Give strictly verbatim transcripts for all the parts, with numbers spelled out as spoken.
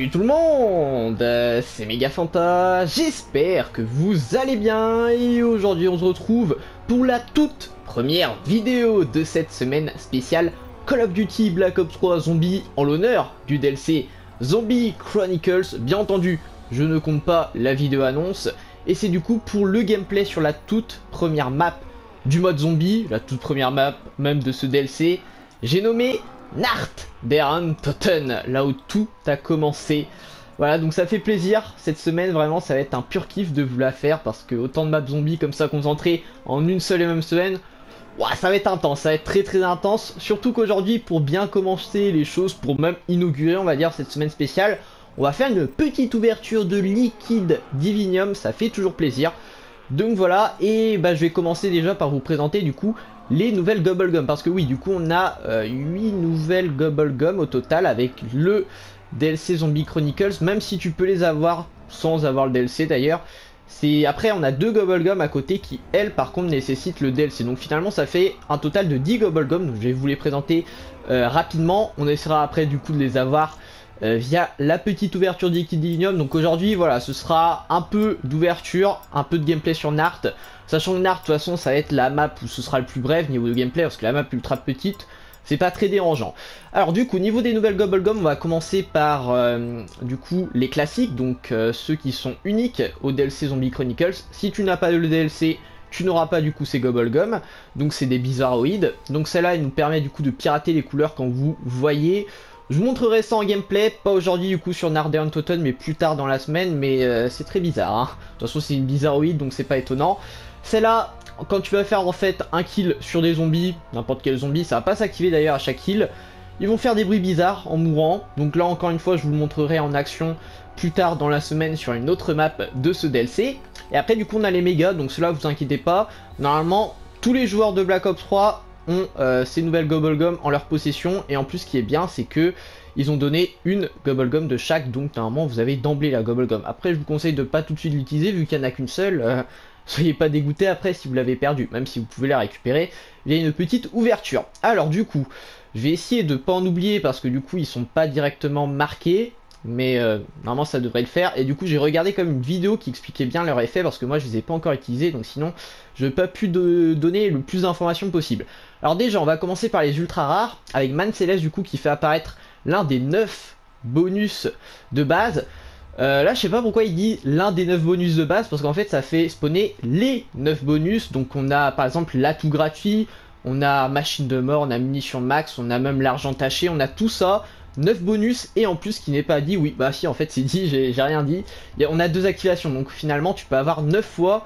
Salut tout le monde, euh, c'est Megafanta, j'espère que vous allez bien et aujourd'hui on se retrouve pour la toute première vidéo de cette semaine spéciale Call of Duty Black Ops trois Zombies en l'honneur du D L C Zombie Chronicles. Bien entendu, je ne compte pas la vidéo annonce et c'est du coup pour le gameplay sur la toute première map du mode zombie, la toute première map même de ce D L C, j'ai nommé Nacht der Untoten, là où tout a commencé. Voilà, donc ça fait plaisir, cette semaine vraiment ça va être un pur kiff de vous la faire, parce que autant de maps zombies comme ça concentrées en une seule et même semaine, ouah, ça va être intense, ça va être très très intense, surtout qu'aujourd'hui pour bien commencer les choses, pour même inaugurer on va dire cette semaine spéciale, on va faire une petite ouverture de liquide divinium, ça fait toujours plaisir. Donc voilà, et bah je vais commencer déjà par vous présenter du coup les nouvelles Gobblegum, parce que oui, du coup on a euh, huit nouvelles Gobblegum au total avec le D L C Zombie Chronicles, même si tu peux les avoir sans avoir le D L C d'ailleurs. C'est après on a deux Gobblegum à côté qui elles par contre nécessitent le D L C, donc finalement ça fait un total de dix Gobblegum, donc je vais vous les présenter euh, rapidement. On essaiera après du coup de les avoir Euh, via la petite ouverture d'Equidinium. Donc aujourd'hui voilà, ce sera un peu d'ouverture, un peu de gameplay sur Nacht, sachant que Nacht de toute façon ça va être la map où ce sera le plus bref niveau de gameplay, parce que la map ultra petite c'est pas très dérangeant. Alors du coup niveau des nouvelles Gobblegum, on va commencer par euh, du coup les classiques, donc euh, ceux qui sont uniques au D L C Zombie Chronicles. Si tu n'as pas le D L C, tu n'auras pas du coup ces Gobblegum, donc c'est des bizarroïdes. Donc celle-là elle nous permet du coup de pirater les couleurs quand vous voyez. Je vous montrerai ça en gameplay, pas aujourd'hui du coup sur Nacht der Untoten, mais plus tard dans la semaine, mais euh, c'est très bizarre, hein. De toute façon c'est une bizarroïde, donc c'est pas étonnant. Celle-là, quand tu vas faire en fait un kill sur des zombies, n'importe quel zombie, ça va pas s'activer d'ailleurs à chaque kill, ils vont faire des bruits bizarres en mourant, donc là encore une fois je vous le montrerai en action plus tard dans la semaine sur une autre map de ce D L C. Et après du coup on a les mégas, donc cela vous inquiétez pas, normalement tous les joueurs de Black Ops trois ont euh, ces nouvelles Gobblegum en leur possession, et en plus ce qui est bien c'est que ils ont donné une Gobblegum de chaque, donc normalement vous avez d'emblée la Gobblegum. Après je vous conseille de pas tout de suite l'utiliser vu qu'il n'y en a qu'une seule, euh, soyez pas dégoûté après si vous l'avez perdu, même si vous pouvez la récupérer il y a une petite ouverture. Alors du coup je vais essayer de pas en oublier parce que du coup ils sont pas directement marqués, mais euh, normalement ça devrait le faire. Et du coup j'ai regardé comme une vidéo qui expliquait bien leur effet, parce que moi je les ai pas encore utilisés, donc sinon je n'ai pas pu de donner le plus d'informations possible. Alors déjà on va commencer par les ultra rares avec Man Céleste du coup qui fait apparaître l'un des neuf bonus de base. Euh, là je sais pas pourquoi il dit l'un des neuf bonus de base, parce qu'en fait ça fait spawner les neuf bonus. Donc on a par exemple l'atout gratuit, on a machine de mort, on a munitions max, on a même l'argent taché, on a tout ça, neuf bonus. Et en plus ce qui n'est pas dit, oui bah si en fait c'est dit, j'ai rien dit, on a deux activations, donc finalement tu peux avoir neuf fois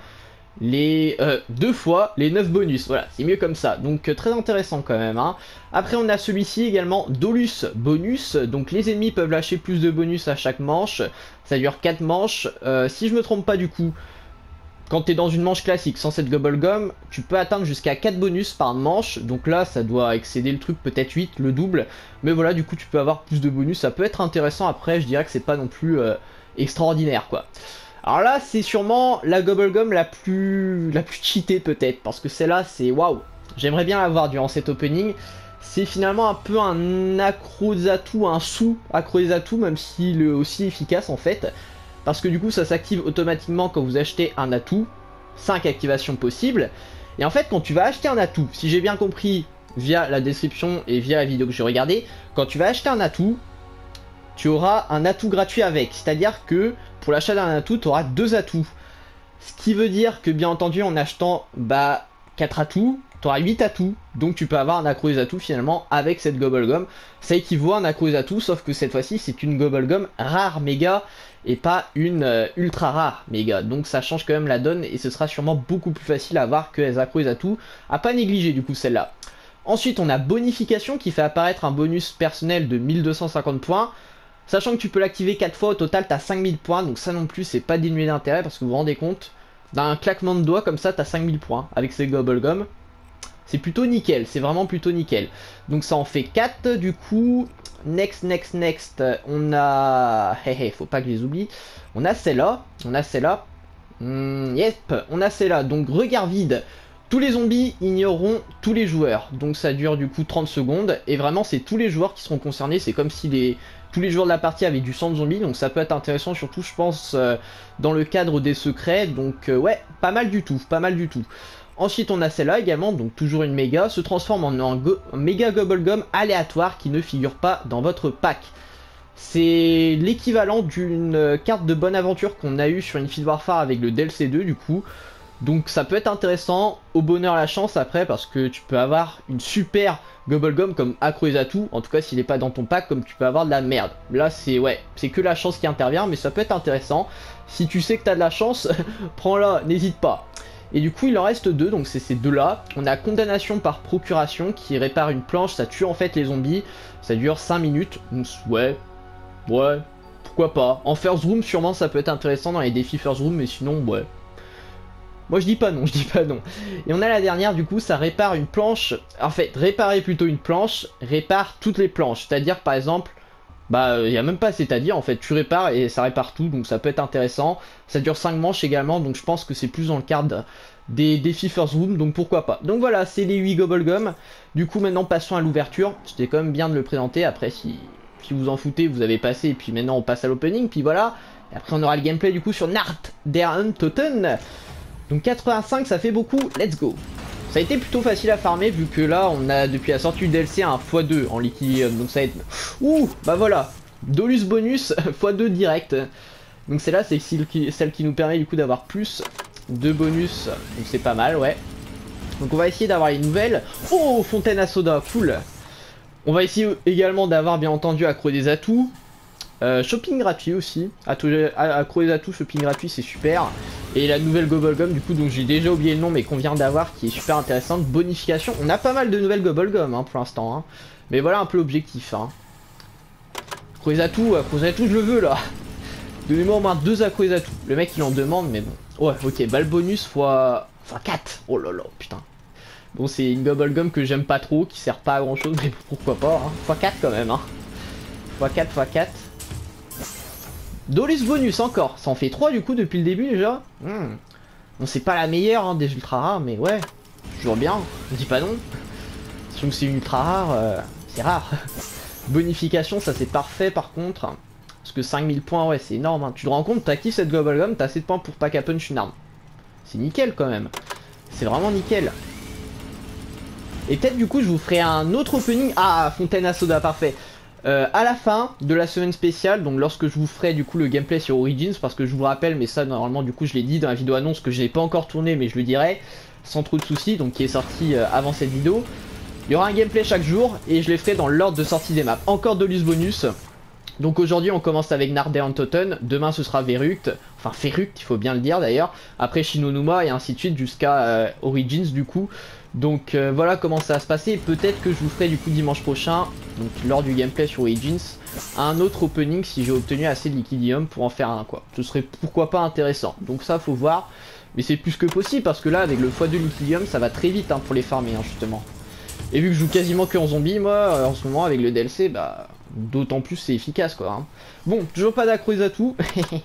les euh, deux fois les neuf bonus, voilà c'est mieux comme ça, donc euh, très intéressant quand même, hein. Après on a celui-ci également, Dolus bonus, donc les ennemis peuvent lâcher plus de bonus à chaque manche, ça dure quatre manches, euh, si je me trompe pas du coup, quand tu es dans une manche classique sans cette Gobblegum, tu peux atteindre jusqu'à quatre bonus par manche, donc là ça doit excéder le truc, peut-être huit, le double, mais voilà du coup tu peux avoir plus de bonus, ça peut être intéressant. Après je dirais que c'est pas non plus euh, extraordinaire quoi. Alors là c'est sûrement la Gobblegum la plus la plus cheatée peut-être, parce que celle-là c'est waouh, j'aimerais bien l'avoir durant cet opening. C'est finalement un peu un accro-atout, un sous-accro-atout, même s'il est aussi efficace en fait, parce que du coup ça s'active automatiquement quand vous achetez un atout, cinq activations possibles. Et en fait quand tu vas acheter un atout, si j'ai bien compris via la description et via la vidéo que j'ai regardée, quand tu vas acheter un atout, tu auras un atout gratuit avec, c'est-à-dire que pour l'achat d'un atout, tu auras deux atouts. Ce qui veut dire que bien entendu en achetant bah, quatre atouts, tu auras huit atouts, donc tu peux avoir un accro des atouts finalement avec cette Gobblegum. Ça équivaut à un accro des atouts, sauf que cette fois-ci c'est une Gobblegum rare méga et pas une euh, ultra rare méga. Donc ça change quand même la donne et ce sera sûrement beaucoup plus facile à avoir que les accros des atouts. À pas négliger du coup celle-là. Ensuite on a Bonification qui fait apparaître un bonus personnel de mille deux cent cinquante points. Sachant que tu peux l'activer quatre fois, au total tu as cinq mille points, donc ça non plus c'est pas dénué d'intérêt, parce que vous vous rendez compte, d'un claquement de doigts comme ça tu as cinq mille points avec ces Gobblegum. C'est plutôt nickel, c'est vraiment plutôt nickel. Donc ça en fait quatre du coup. Next, next, next, on a... Hey, hey, faut pas que je les oublie. On a celle-là, on a celle-là. Mmh, yep, on a celle-là, donc regard vide. Tous les zombies ignoreront tous les joueurs, donc ça dure du coup trente secondes, et vraiment c'est tous les joueurs qui seront concernés, c'est comme si les, tous les joueurs de la partie avaient du sang de zombie, donc ça peut être intéressant, surtout je pense euh, dans le cadre des secrets. Donc euh, ouais, pas mal du tout, pas mal du tout. Ensuite on a celle-là également, donc toujours une méga, se transforme en un, go un méga Gobblegum aléatoire qui ne figure pas dans votre pack. C'est l'équivalent d'une carte de bonne aventure qu'on a eu sur Infinite Warfare avec le D L C deux du coup. Donc ça peut être intéressant, au bonheur la chance après, parce que tu peux avoir une super Gobblegum comme Acroezatou, en tout cas s'il n'est pas dans ton pack, comme tu peux avoir de la merde. Là c'est ouais, c'est que la chance qui intervient, mais ça peut être intéressant. Si tu sais que tu as de la chance, prends-la, n'hésite pas. Et du coup il en reste deux, donc c'est ces deux là. On a Condamnation par procuration qui répare une planche, ça tue en fait les zombies, ça dure cinq minutes, donc ouais, ouais, pourquoi pas. En first room sûrement ça peut être intéressant dans les défis first room, mais sinon ouais. Moi je dis pas non, je dis pas non. Et on a la dernière du coup, ça répare une planche. En fait, réparer plutôt une planche, répare toutes les planches. C'est-à-dire par exemple, bah il n'y a même pas c'est-à-dire en fait, tu répares et ça répare tout, donc ça peut être intéressant. Ça dure cinq manches également, donc je pense que c'est plus dans le cadre des défis first room, donc pourquoi pas. Donc voilà, c'est les huit Gobblegum. Du coup maintenant passons à l'ouverture. C'était quand même bien de le présenter, après si, si vous en foutez, vous avez passé, et puis maintenant on passe à l'opening, puis voilà. Et après on aura le gameplay du coup sur Nacht der Untoten. Donc quatre-vingt-cinq ça fait beaucoup, let's go. Ça a été plutôt facile à farmer vu que là on a depuis la sortie du D L C un fois deux en liquidium. Donc ça va être... Ouh, bah voilà, Dolus bonus fois deux direct. Donc celle-là c'est celle qui nous permet du coup d'avoir plus de bonus. Donc c'est pas mal, ouais. Donc on va essayer d'avoir les nouvelles. Oh, fontaine à soda, cool. On va essayer également d'avoir bien entendu Accro des atouts. Euh, shopping gratuit aussi, Accro des atouts, shopping gratuit c'est super. Et la nouvelle Gobblegum du coup, donc j'ai déjà oublié le nom mais qu'on vient d'avoir, qui est super intéressante, bonification. On a pas mal de nouvelles Gobblegum hein, pour l'instant hein. Mais voilà un peu l'objectif hein. Accro des atouts, Accro des atouts je le veux là. Donnez-moi au moins deux Accro des atouts. Le mec il en demande mais bon. Ouais ok, balle bonus fois... fois quatre. Oh là là putain. Bon c'est une Gobblegum que j'aime pas trop, qui sert pas à grand chose, mais pourquoi pas hein. fois quatre quand même hein. fois quatre fois quatre. Dolus bonus encore, ça en fait trois du coup depuis le début déjà. Hmm. Bon c'est pas la meilleure hein, des ultra rares mais ouais, toujours bien, on dit pas non. Si c'est une ultra rare, euh, c'est rare. Bonification ça c'est parfait par contre. Parce que cinq mille points ouais c'est énorme hein. Tu te rends compte, t'actives cette Gobblegum, t'as assez de points pour pack à punch une arme. C'est nickel quand même. C'est vraiment nickel. Et peut-être du coup je vous ferai un autre opening. Ah, fontaine à soda, parfait. Euh, à la fin de la semaine spéciale, donc lorsque je vous ferai du coup le gameplay sur Origins, parce que je vous rappelle, mais ça normalement du coup je l'ai dit dans la vidéo annonce que je n'ai pas encore tourné, mais je le dirai sans trop de soucis, donc qui est sorti euh, avant cette vidéo. Il y aura un gameplay chaque jour et je les ferai dans l'ordre de sortie des maps. Encore Dolus bonus. Donc aujourd'hui on commence avec Nacht der Untoten, demain ce sera Verruct, enfin Ferruct il faut bien le dire d'ailleurs, après Shinonuma et ainsi de suite jusqu'à euh, Origins du coup. Donc euh, voilà comment ça va se passer, peut-être que je vous ferai du coup dimanche prochain, donc lors du gameplay sur Origins, un autre opening si j'ai obtenu assez de liquidium pour en faire un quoi. Ce serait pourquoi pas intéressant, donc ça faut voir, mais c'est plus que possible parce que là avec le fois deux liquidium ça va très vite hein, pour les farmer hein, justement. Et vu que je joue quasiment que en zombie moi en ce moment avec le D L C, bah d'autant plus c'est efficace quoi hein. Bon, toujours pas d'accro des atouts.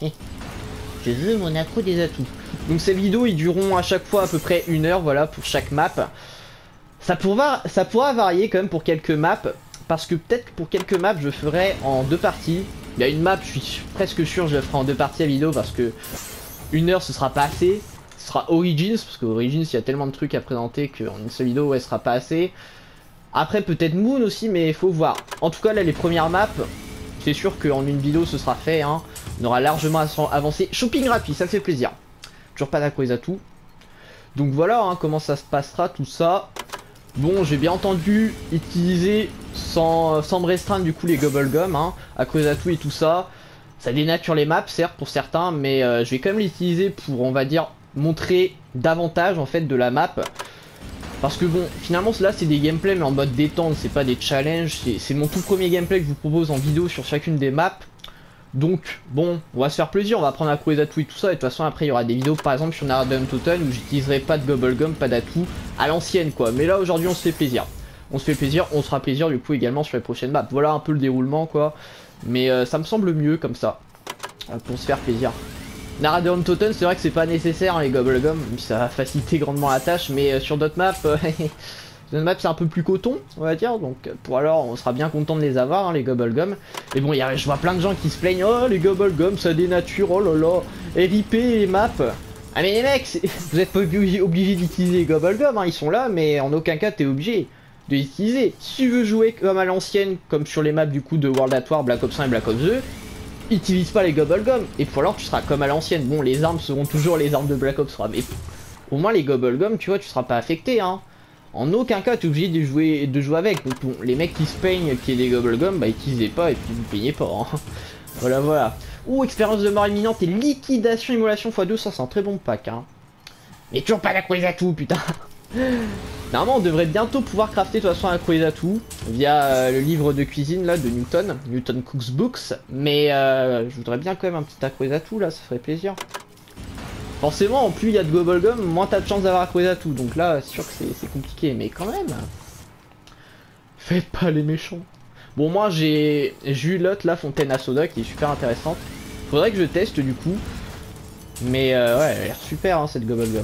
Je veux mon accro des atouts. Donc ces vidéos ils dureront à chaque fois à peu près une heure voilà pour chaque map. Ça pourra, ça pourra varier quand même pour quelques maps. Parce que peut-être pour quelques maps je ferai en deux parties. Il y a une map je suis presque sûr je la ferai en deux parties à vidéo parce que une heure ce sera pas assez. Ce sera Origins parce que Origins il y a tellement de trucs à présenter qu'en une seule vidéo ouais, ce sera pas assez. Après peut-être Moon aussi mais il faut voir. En tout cas là les premières maps, c'est sûr qu'en une vidéo ce sera fait hein. On aura largement avancé. Shopping rapide, ça fait plaisir. Toujours pas d'accro des atouts. Donc voilà hein, comment ça se passera tout ça. Bon j'ai bien entendu utiliser sans, sans me restreindre du coup les Gobblegum hein, accro des atouts et tout ça. Ça dénature les maps certes pour certains mais euh, je vais quand même l'utiliser pour on va dire montrer davantage en fait de la map. Parce que bon, finalement là c'est des gameplays mais en mode détente, c'est pas des challenges, c'est mon tout premier gameplay que je vous propose en vidéo sur chacune des maps. Donc bon, on va se faire plaisir, on va prendre Accro des atouts et tout ça, et de toute façon après il y aura des vidéos par exemple sur Nacht der Untoten où j'utiliserai pas de Gobblegum, pas d'atouts à l'ancienne quoi. Mais là aujourd'hui on se fait plaisir. On se fait plaisir, on se fera plaisir du coup également sur les prochaines maps. Voilà un peu le déroulement quoi. Mais euh, ça me semble mieux comme ça, euh, pour se faire plaisir. Nacht der Untoten, c'est vrai que c'est pas nécessaire hein, les Gobblegum, ça va faciliter grandement la tâche, mais euh, sur d'autres maps, euh, Cette map c'est un peu plus coton, on va dire, donc pour alors on sera bien content de les avoir, hein, les Gobblegum. Et bon, y a, je vois plein de gens qui se plaignent, oh les Gobblegum ça dénature, oh là là, R I P les maps. Ah mais les mecs, vous êtes pas obligés obligé d'utiliser les Gobblegum, hein, ils sont là, mais en aucun cas t'es obligé de les utiliser. Si tu veux jouer comme à l'ancienne, comme sur les maps du coup de World at War, Black Ops un et Black Ops deux, utilise pas les Gobblegum, et pour alors tu seras comme à l'ancienne. Bon, les armes seront toujours les armes de Black Ops trois, mais au moins les Gobblegum, tu vois, tu seras pas affecté, hein. En aucun cas, tu es obligé de jouer, de jouer avec. Donc bon, les mecs qui se peignent qu'il y ait des Gobblegum, bah utilisez pas et puis vous payez pas. Hein. Voilà, voilà. Ouh, expérience de mort imminente et liquidation immolation fois deux, ça c'est un très bon pack. Hein. Mais toujours pas d'Akwesatu, putain. Normalement, on devrait bientôt pouvoir crafter de toute façon Akwesatu via euh, le livre de cuisine là de Newton, Newton Cooks Books. Mais euh, je voudrais bien quand même un petit Akwesatu là, ça ferait plaisir. Forcément, plus il y a de Gobblegum, moins t'as de chance d'avoir Akwesatu. Donc là, c'est sûr que c'est compliqué, mais quand même. Faites pas les méchants. Bon, moi j'ai eu l'autre là, Fontaine à Soda, qui est super intéressante. Faudrait que je teste du coup. Mais euh, ouais, elle a l'air super hein, cette Gobblegum. De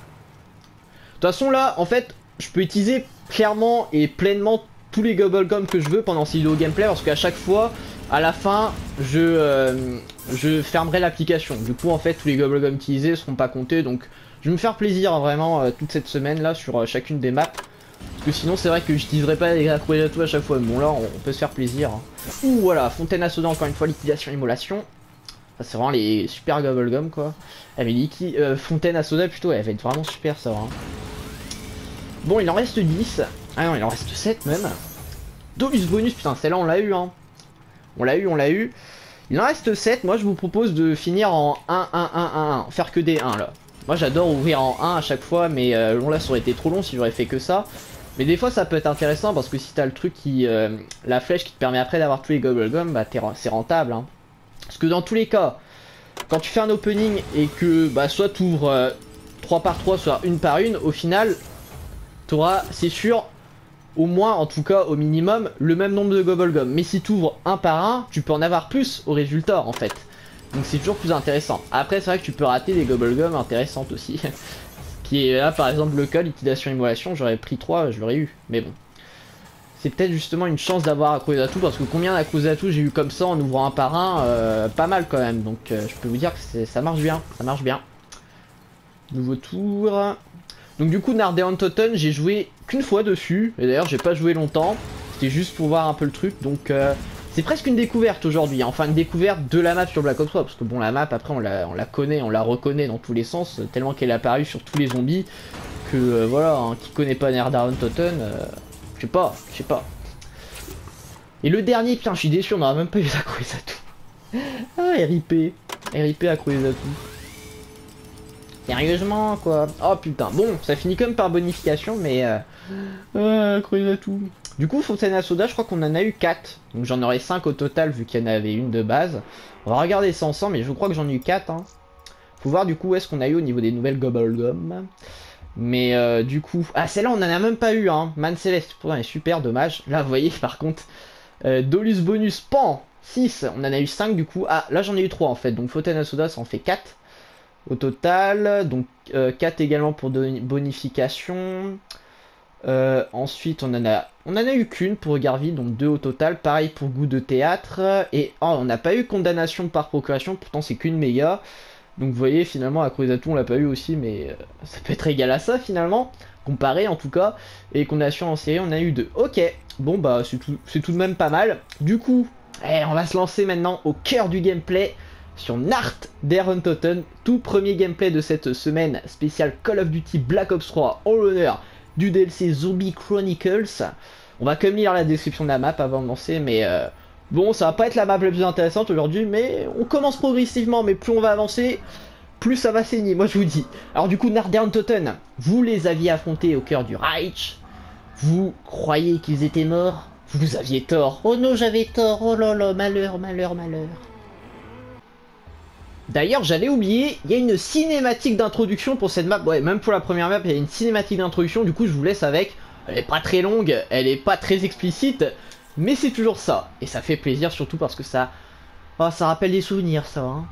toute façon là, en fait, je peux utiliser clairement et pleinement tous les Gobblegum que je veux pendant ces vidéos gameplay, parce qu'à chaque fois, à la fin, je, euh, je fermerai l'application. Du coup, en fait, tous les Gobblegum utilisés seront pas comptés. Donc, je vais me faire plaisir hein, vraiment euh, toute cette semaine là sur euh, chacune des maps. Parce que sinon, c'est vrai que j'utiliserai pas les Akwesatu à chaque fois. Mais bon, là, on, on peut se faire plaisir. Hein. Ouh, voilà, Fontaine à Soda, encore une fois, liquidation, immolation. Ça, c'est vraiment les super Gobblegum quoi. Ah, mais liqui euh, Fontaine à Soda, plutôt, elle va être vraiment super ça. Hein. Bon, il en reste dix. Ah non, il en reste sept même. Dolus bonus, putain, celle-là, on l'a eu, hein. On l'a eu, on l'a eu. Il en reste sept. Moi, je vous propose de finir en un, un, un, un, un. Faire que des un, là. Moi, j'adore ouvrir en un à chaque fois, mais euh, bon, là, ça aurait été trop long si j'aurais fait que ça. Mais des fois, ça peut être intéressant parce que si t'as le truc qui... Euh, la flèche qui te permet après d'avoir tous les Gobblegum, bah, c'est rentable, hein. Parce que dans tous les cas, quand tu fais un opening et que, bah, soit t'ouvres euh, trois par trois, soit une par une, au final, t'auras, c'est sûr... au moins, en tout cas, au minimum, le même nombre de Gobblegum. Mais si tu ouvres un par un, tu peux en avoir plus au résultat, en fait. Donc c'est toujours plus intéressant. Après, c'est vrai que tu peux rater des Gobblegum intéressantes aussi. Qui est là, par exemple, le cas, liquidation immolation, j'aurais pris trois, je l'aurais eu. Mais bon. C'est peut-être justement une chance d'avoir Akwesatu, parce que combien d'Akwesatu j'ai eu comme ça en ouvrant un par un, euh, pas mal quand même. Donc euh, je peux vous dire que ça marche bien, ça marche bien. Nouveau tour... Donc du coup Nardeon Totten, j'ai joué qu'une fois dessus, et d'ailleurs j'ai pas joué longtemps, c'était juste pour voir un peu le truc, donc euh, c'est presque une découverte aujourd'hui, hein. Enfin une découverte de la map sur Black Ops trois, parce que bon la map après on la, on la connaît, on la reconnaît dans tous les sens, tellement qu'elle est apparue sur tous les zombies, que euh, voilà, hein, qui connaît pas Nardeon Totten, euh, je sais pas, je sais pas. Et le dernier, putain je suis déçu, on n'aura même pas eu Akwesatu. Ah R I P, R I P Akwesatu. Sérieusement quoi. Oh putain, bon, ça finit comme par bonification, mais euh... euh Akwesatu. Du coup, Fontaine à Soda, je crois qu'on en a eu quatre. Donc j'en aurai cinq au total, vu qu'il y en avait une de base. On va regarder ça ensemble, mais je crois que j'en ai eu quatre. Hein. Faut voir du coup où est-ce qu'on a eu au niveau des nouvelles Gobblegum. Mais euh, du coup... Ah, celle-là, on en a même pas eu, hein. Man Céleste, pourtant, elle est super, dommage. Là, vous voyez, par contre, euh, Dolus bonus, pan, six. On en a eu cinq, du coup. Ah, là, j'en ai eu trois, en fait. Donc Fontaine à Soda, ça en fait quatre. Au total, donc euh, quatre également pour bonification. Euh, ensuite, on en a, on en a eu qu'une pour Garvey, donc deux au total. Pareil pour goût de théâtre. Et oh, on n'a pas eu condamnation par procuration, pourtant c'est qu'une méga. Donc vous voyez, finalement, Akwesatu, on l'a pas eu aussi, mais euh, ça peut être égal à ça finalement, comparé en tout cas. Et condamnation en série, on a eu deux. Ok, bon bah c'est tout, c'est tout de même pas mal. Du coup, eh, on va se lancer maintenant au cœur du gameplay. Sur Nardeon Totten, tout premier gameplay de cette semaine spéciale Call of Duty Black Ops trois en l'honneur du D L C Zombie Chronicles. On va quand même lire la description de la map avant de lancer, mais euh, bon, ça va pas être la map la plus intéressante aujourd'hui, mais on commence progressivement, mais plus on va avancer, plus ça va saigner, moi je vous dis. Alors du coup, Nardeon Totten, vous les aviez affrontés au cœur du Reich, vous croyez qu'ils étaient morts, vous aviez tort. Oh non, j'avais tort, oh là là, malheur, malheur, malheur. D'ailleurs, j'allais oublier, il y a une cinématique d'introduction pour cette map. Ouais, même pour la première map, il y a une cinématique d'introduction. Du coup, je vous laisse avec. Elle est pas très longue, elle est pas très explicite, mais c'est toujours ça. Et ça fait plaisir, surtout parce que ça... Oh, ça rappelle des souvenirs, ça, hein.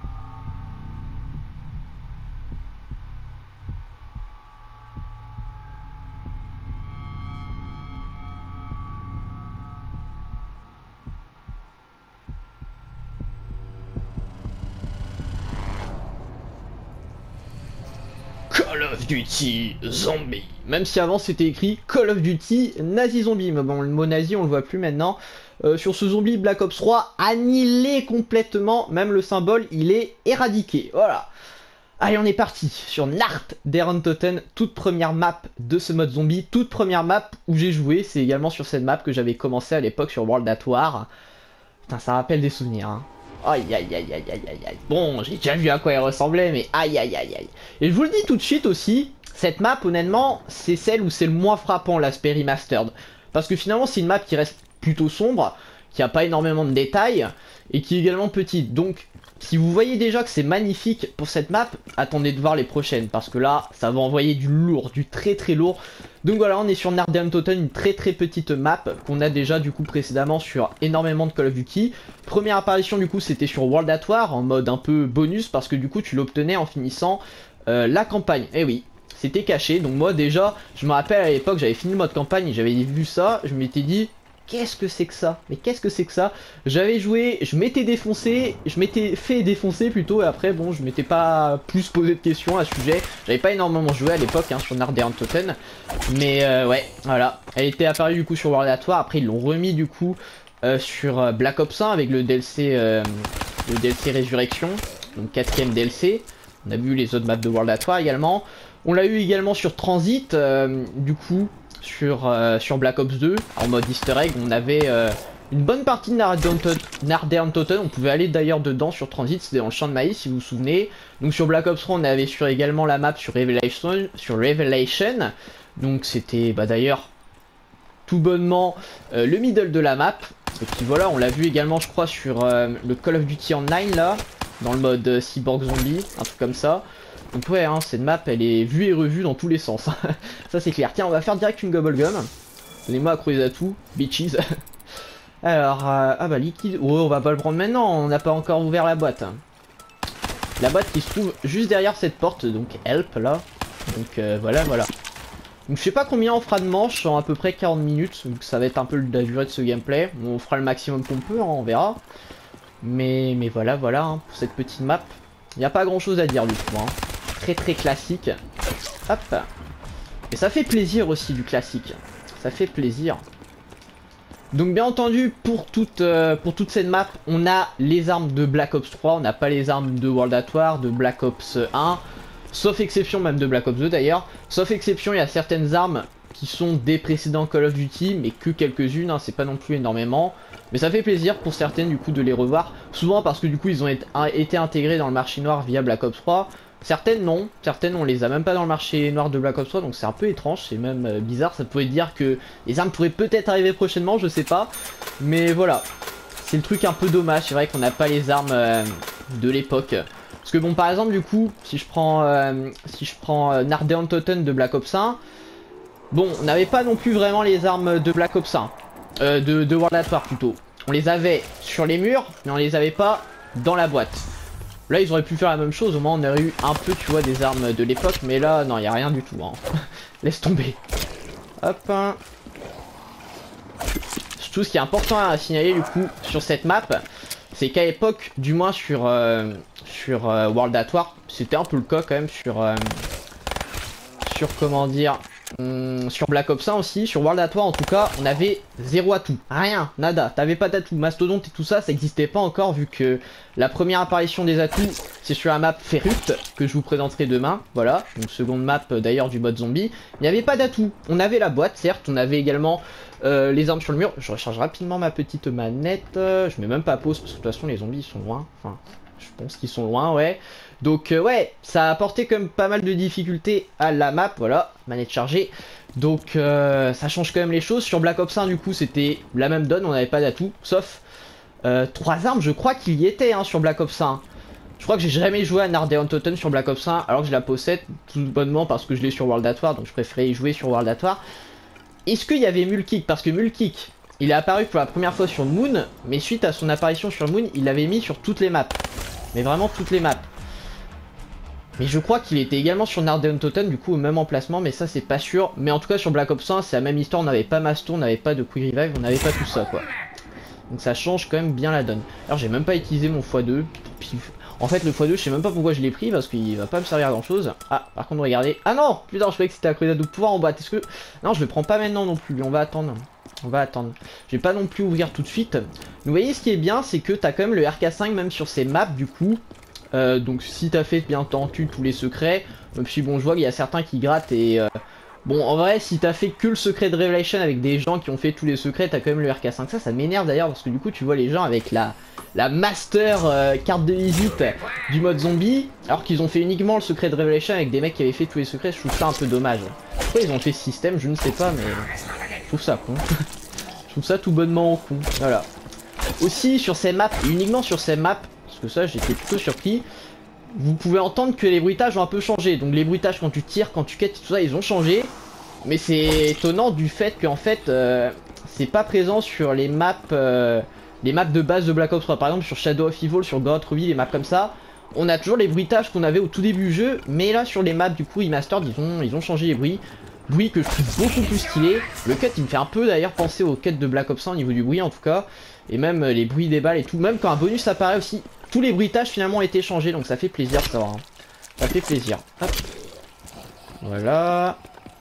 Call of Duty Zombie. Même si avant c'était écrit Call of Duty Nazi Zombie, mais bon le mot nazi on le voit plus maintenant. Euh, sur ce zombie, Black Ops trois annihilé complètement, même le symbole il est éradiqué, voilà. Allez, on est parti sur Nacht der Untoten, toute première map de ce mode zombie, toute première map où j'ai joué, c'est également sur cette map que j'avais commencé à l'époque sur World at War. Putain, ça rappelle des souvenirs, hein. Aïe aïe aïe aïe aïe aïe aïe. Bon, j'ai déjà vu à quoi elle ressemblait, mais aïe aïe aïe aïe. Et je vous le dis tout de suite aussi, cette map, honnêtement, c'est celle où c'est le moins frappant l'aspect remastered. Parce que finalement, c'est une map qui reste plutôt sombre, qui a pas énormément de détails, et qui est également petite. Donc, si vous voyez déjà que c'est magnifique pour cette map, attendez de voir les prochaines, parce que là, ça va envoyer du lourd, du très très lourd. Donc voilà, on est sur Nacht der Untoten, une très très petite map, qu'on a déjà du coup précédemment sur énormément de Call of Duty. Première apparition du coup, c'était sur World at War, en mode un peu bonus, parce que du coup, tu l'obtenais en finissant euh, la campagne. Et oui, c'était caché, donc moi déjà, je me rappelle à l'époque, j'avais fini le mode campagne, et j'avais vu ça, je m'étais dit... Qu'est-ce que c'est que ça? Mais qu'est-ce que c'est que ça? J'avais joué, je m'étais défoncé, je m'étais fait défoncer plutôt, et après bon, je m'étais pas plus posé de questions à ce sujet. J'avais pas énormément joué à l'époque hein, sur Nacht der Untoten, mais euh, ouais, voilà. Elle était apparue du coup sur World at War, après ils l'ont remis du coup euh, sur Black Ops un avec le D L C, euh, le D L C Résurrection, donc quatrième D L C. On a vu les autres maps de World at War également. On l'a eu également sur Transit, euh, du coup. Sur, euh, sur Black Ops deux, en mode easter egg, on avait euh, une bonne partie de Nacht der Untoten, on pouvait aller d'ailleurs dedans sur Transit, c'était dans le champ de maïs si vous vous souvenez. Donc sur Black Ops trois, on avait sur également la map sur Revelation, sur Revelation. Donc c'était bah, d'ailleurs tout bonnement euh, le middle de la map. Et puis voilà, on l'a vu également je crois sur euh, le Call of Duty Online là, dans le mode euh, Cyborg Zombie, un truc comme ça. Donc ouais, hein, cette map, elle est vue et revue dans tous les sens. Ça c'est clair. Tiens, on va faire direct une gobble gum. Donnez-moi à creuser à tout, bitches. Alors, euh, ah bah liquide. Oh, on va pas le prendre maintenant, on n'a pas encore ouvert la boîte. La boîte qui se trouve juste derrière cette porte, donc help là. Donc euh, voilà, voilà. Donc je sais pas combien on fera de manches, en à peu près quarante minutes. Donc ça va être un peu la durée de ce gameplay. On fera le maximum qu'on peut, hein, on verra. Mais, mais voilà, voilà, hein, pour cette petite map. Il n'y a pas grand chose à dire du coup, hein. Très très classique. Hop. Et ça fait plaisir aussi du classique. Ça fait plaisir. Donc bien entendu, pour toute, euh, pour toute cette map, on a les armes de Black Ops trois. On n'a pas les armes de World at War, de Black Ops un. Sauf exception même de Black Ops deux d'ailleurs. Sauf exception, il y a certaines armes qui sont des précédents Call of Duty, mais que quelques-unes, hein, c'est pas non plus énormément. Mais ça fait plaisir pour certaines du coup de les revoir. Souvent parce que du coup ils ont été intégrés dans le marché noir via Black Ops trois. Certaines non, certaines on les a même pas dans le marché noir de Black Ops trois, donc c'est un peu étrange, c'est même euh, bizarre, ça pourrait dire que les armes pourraient peut-être arriver prochainement, je sais pas. Mais voilà, c'est le truc un peu dommage, c'est vrai qu'on n'a pas les armes euh, de l'époque. Parce que bon par exemple du coup, si je prends, euh, si je prends euh, Nacht der Untoten de Black Ops un, bon on n'avait pas non plus vraiment les armes de Black Ops un, euh, de, de World at War plutôt. On les avait sur les murs, mais on les avait pas dans la boîte. Là ils auraient pu faire la même chose, au moins on aurait eu un peu tu vois des armes de l'époque, mais là non il n'y a rien du tout hein. Laisse tomber. Hop hein. Surtout ce qui est important à signaler du coup sur cette map, c'est qu'à l'époque, du moins sur, euh, sur euh, World at War, c'était un peu le cas quand même sur, euh, sur comment dire, hum, sur Black Ops un aussi, sur World at War en tout cas, on avait zéro atout, rien, nada, t'avais pas d'atout, mastodonte et tout ça, ça n'existait pas encore vu que la première apparition des atouts, c'est sur la map Ferrut, que je vous présenterai demain, voilà, donc seconde map euh, d'ailleurs du mode zombie, il n'y avait pas d'atout, on avait la boîte certes, on avait également euh, les armes sur le mur, je recharge rapidement ma petite manette, euh, je mets même pas pause parce que de toute façon les zombies ils sont loin, enfin, je pense qu'ils sont loin, ouais. Donc euh, ouais, ça a apporté quand même pas mal de difficultés à la map, voilà, manette chargée. Donc euh, ça change quand même les choses. Sur Black Ops un du coup c'était la même donne, on n'avait pas d'atout, sauf euh, trois armes, je crois qu'il y était hein, sur Black Ops un. Je crois que j'ai jamais joué à Nacht der Untoten sur Black Ops un, alors que je la possède tout bonnement parce que je l'ai sur World at War, donc je préférais y jouer sur World at War. Est-ce qu'il y avait Mulkick? Parce que Mulkick, il est apparu pour la première fois sur Moon, mais suite à son apparition sur Moon, il l'avait mis sur toutes les maps. Mais vraiment toutes les maps. Mais je crois qu'il était également sur Nacht der Untoten, du coup au même emplacement, mais ça c'est pas sûr. Mais en tout cas sur Black Ops un, c'est la même histoire, on n'avait pas Masto, on n'avait pas de Quick Revive, on n'avait pas tout ça quoi. Donc ça change quand même bien la donne. Alors j'ai même pas utilisé mon fois deux. En fait le fois deux je sais même pas pourquoi je l'ai pris parce qu'il va pas me servir à grand chose. Ah par contre regardez. Ah non putain je croyais que c'était à Creusa de pouvoir en bas. Est-ce que... Non je le prends pas maintenant non plus. On va attendre. On va attendre. Je vais pas non plus ouvrir tout de suite. Donc vous voyez ce qui est bien c'est que t'as quand même le R K cinq même sur ces maps du coup. Euh, donc si t'as fait bien entendu tous les secrets. Même si bon je vois qu'il y a certains qui grattent et... Euh... Bon en vrai si t'as fait que le secret de Revelation avec des gens qui ont fait tous les secrets t'as quand même le R K cinq. Ça ça m'énerve d'ailleurs parce que du coup tu vois les gens avec la la master euh, carte de visite du mode zombie alors qu'ils ont fait uniquement le secret de Revelation avec des mecs qui avaient fait tous les secrets. Je trouve ça un peu dommage. Pourquoi ils ont fait ce système je ne sais pas mais je trouve ça con. Je trouve ça tout bonnement con. Voilà. Aussi sur ces maps, uniquement sur ces maps, parce que ça j'étais plutôt surpris. Vous pouvez entendre que les bruitages ont un peu changé. Donc les bruitages quand tu tires, quand tu quêtes, tout ça, ils ont changé. Mais c'est étonnant du fait qu'en fait, euh, c'est pas présent sur les maps euh, les maps de base de Black Ops trois. Par exemple sur Shadow of Evil, sur God Ruby, les maps comme ça. On a toujours les bruitages qu'on avait au tout début du jeu. Mais là sur les maps du coup remastered, ils ont, ils ont changé les bruits. Bruit que je trouve beaucoup plus stylé. Le cut il me fait un peu d'ailleurs penser au cut de Black Ops un au niveau du bruit en tout cas. Et même euh, les bruits des balles et tout. Même quand un bonus apparaît aussi. Tous les bruitages finalement ont été changés, donc ça fait plaisir de savoir. Hein. Ça fait plaisir. Hop. Voilà.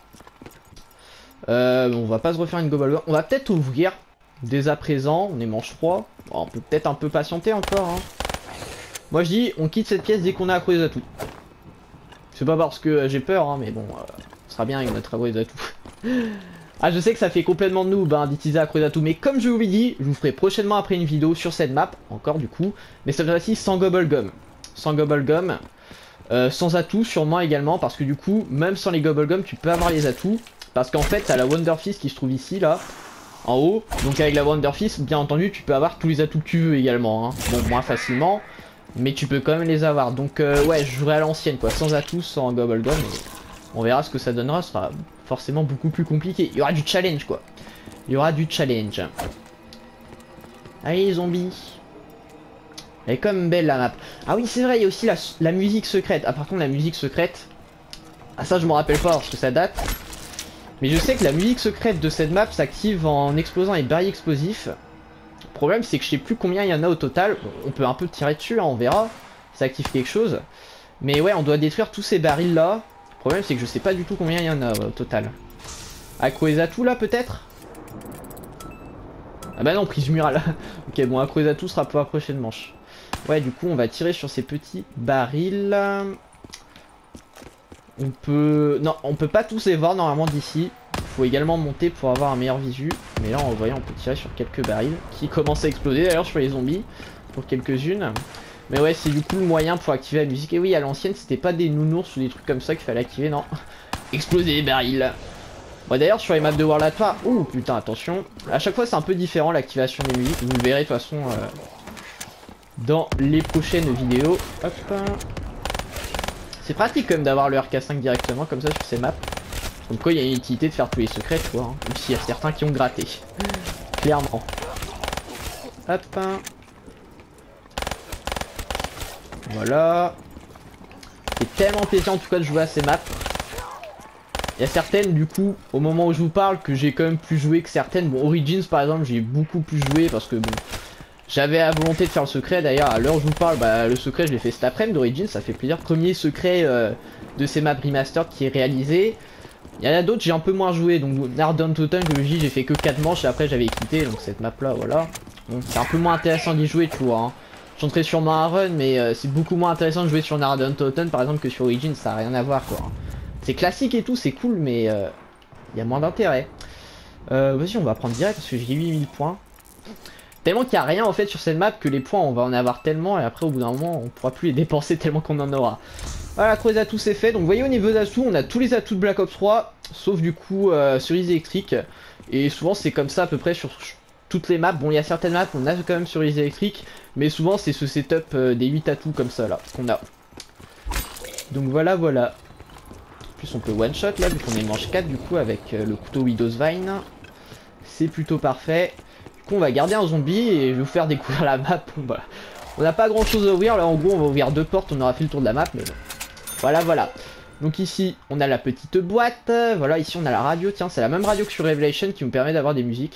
Euh, on va pas se refaire une Global War. On va peut-être ouvrir dès à présent. On est manche trois. Bon, on peut peut-être un peu patienter encore. Hein. Moi je dis, on quitte cette pièce dès qu'on a accro des atouts. C'est pas parce que j'ai peur, hein, mais bon, euh, ce sera bien avec notre accro des atouts. Ah je sais que ça fait complètement de noob hein, d'utiliser Acrodatou, mais comme je vous l'ai dit, je vous ferai prochainement après une vidéo sur cette map, encore du coup, mais cette fois-ci sans Gobblegum. Sans Gobblegum, euh, sans atouts sûrement également, parce que du coup, même sans les Gobblegum, tu peux avoir les atouts, parce qu'en fait, t'as la Wonder Fist qui se trouve ici, là, en haut, donc avec la Wonder Fist, bien entendu, tu peux avoir tous les atouts que tu veux également, hein. Bon, moins facilement, mais tu peux quand même les avoir, donc euh, ouais, je jouerai à l'ancienne, quoi, sans atouts, sans Gobblegum, et on verra ce que ça donnera, ce sera forcément beaucoup plus compliqué. Il y aura du challenge quoi. Il y aura du challenge. Allez les zombies. Elle est comme belle la map. Ah oui c'est vrai il y a aussi la, la musique secrète. Ah par contre la musique secrète. Ah ça je me rappelle pas parce que ça date. Mais je sais que la musique secrète de cette map s'active en explosant les barils explosifs. Le problème c'est que je sais plus combien il y en a au total. On peut un peu tirer dessus hein, on verra. Ça active quelque chose. Mais ouais on doit détruire tous ces barils là. Le problème c'est que je sais pas du tout combien il y en a ouais, au total. Acroesatu là peut-être. Ah bah non prise murale. Ok bon Acroesatu sera pour la prochaine manche. Ouais du coup on va tirer sur ces petits barils. On peut... Non on peut pas tous les voir normalement d'ici. Il faut également monter pour avoir un meilleur visu. Mais là en voyant on peut tirer sur quelques barils qui commencent à exploser d'ailleurs sur les zombies. Pour quelques-unes. Mais ouais c'est du coup le moyen pour activer la musique. Et oui à l'ancienne c'était pas des nounours ou des trucs comme ça qu'il fallait activer non. Exploser les barils. Bon d'ailleurs sur les maps de World at War. Ouh putain attention. À chaque fois c'est un peu différent l'activation des musiques. Vous le verrez de toute façon euh, dans les prochaines vidéos. Hop. C'est pratique quand même d'avoir le R K cinq directement comme ça sur ces maps. Comme quoi il y a une utilité de faire tous les secrets tu vois. Hein. Même s'il y a certains qui ont gratté. Clairement. Hop. Voilà. C'est tellement plaisant en tout cas de jouer à ces maps. Il y a certaines du coup au moment où je vous parle que j'ai quand même plus joué que certaines. Bon Origins par exemple j'ai beaucoup plus joué parce que bon j'avais la volonté de faire le secret. D'ailleurs à l'heure où je vous parle bah, le secret je l'ai fait cet après-midi d'Origins. Ça fait plaisir. Premier secret euh, de ces maps remastered qui est réalisé. Il y en a d'autres j'ai un peu moins joué. Donc Ardent Totem que je dis j'ai fait que quatre manches et après j'avais quitté. Donc cette map là voilà. Donc c'est un peu moins intéressant d'y jouer tu vois hein. Je tenterai sûrement un run mais euh, c'est beaucoup moins intéressant de jouer sur Ardent Totem par exemple que sur Origins. Ça n'a rien à voir quoi. C'est classique et tout c'est cool mais il euh, y a moins d'intérêt. Euh, Vas-y on va prendre direct parce que j'ai huit mille points. Tellement qu'il n'y a rien en fait sur cette map que les points on va en avoir tellement et après au bout d'un moment on pourra plus les dépenser tellement qu'on en aura. Voilà Acroesatu c'est fait. Donc vous voyez au niveau d'atouts on a tous les atouts de Black Ops trois sauf du coup euh, cerise électrique. Et souvent c'est comme ça à peu près sur toutes les maps. Bon il y a certaines maps on a quand même cerise électrique. Mais souvent c'est ce setup euh, des huit atouts comme ça là qu'on a. Donc voilà voilà. En plus on peut one shot là vu qu'on est manche quatre du coup avec euh, le couteau Widow's Vine. C'est plutôt parfait. Du coup on va garder un zombie et je vais vous faire découvrir la map. Voilà. On n'a pas grand chose à ouvrir là en gros on va ouvrir deux portes, on aura fait le tour de la map mais bon. Voilà voilà. Donc ici on a la petite boîte. Voilà ici on a la radio. Tiens c'est la même radio que sur Revelation qui me permet d'avoir des musiques.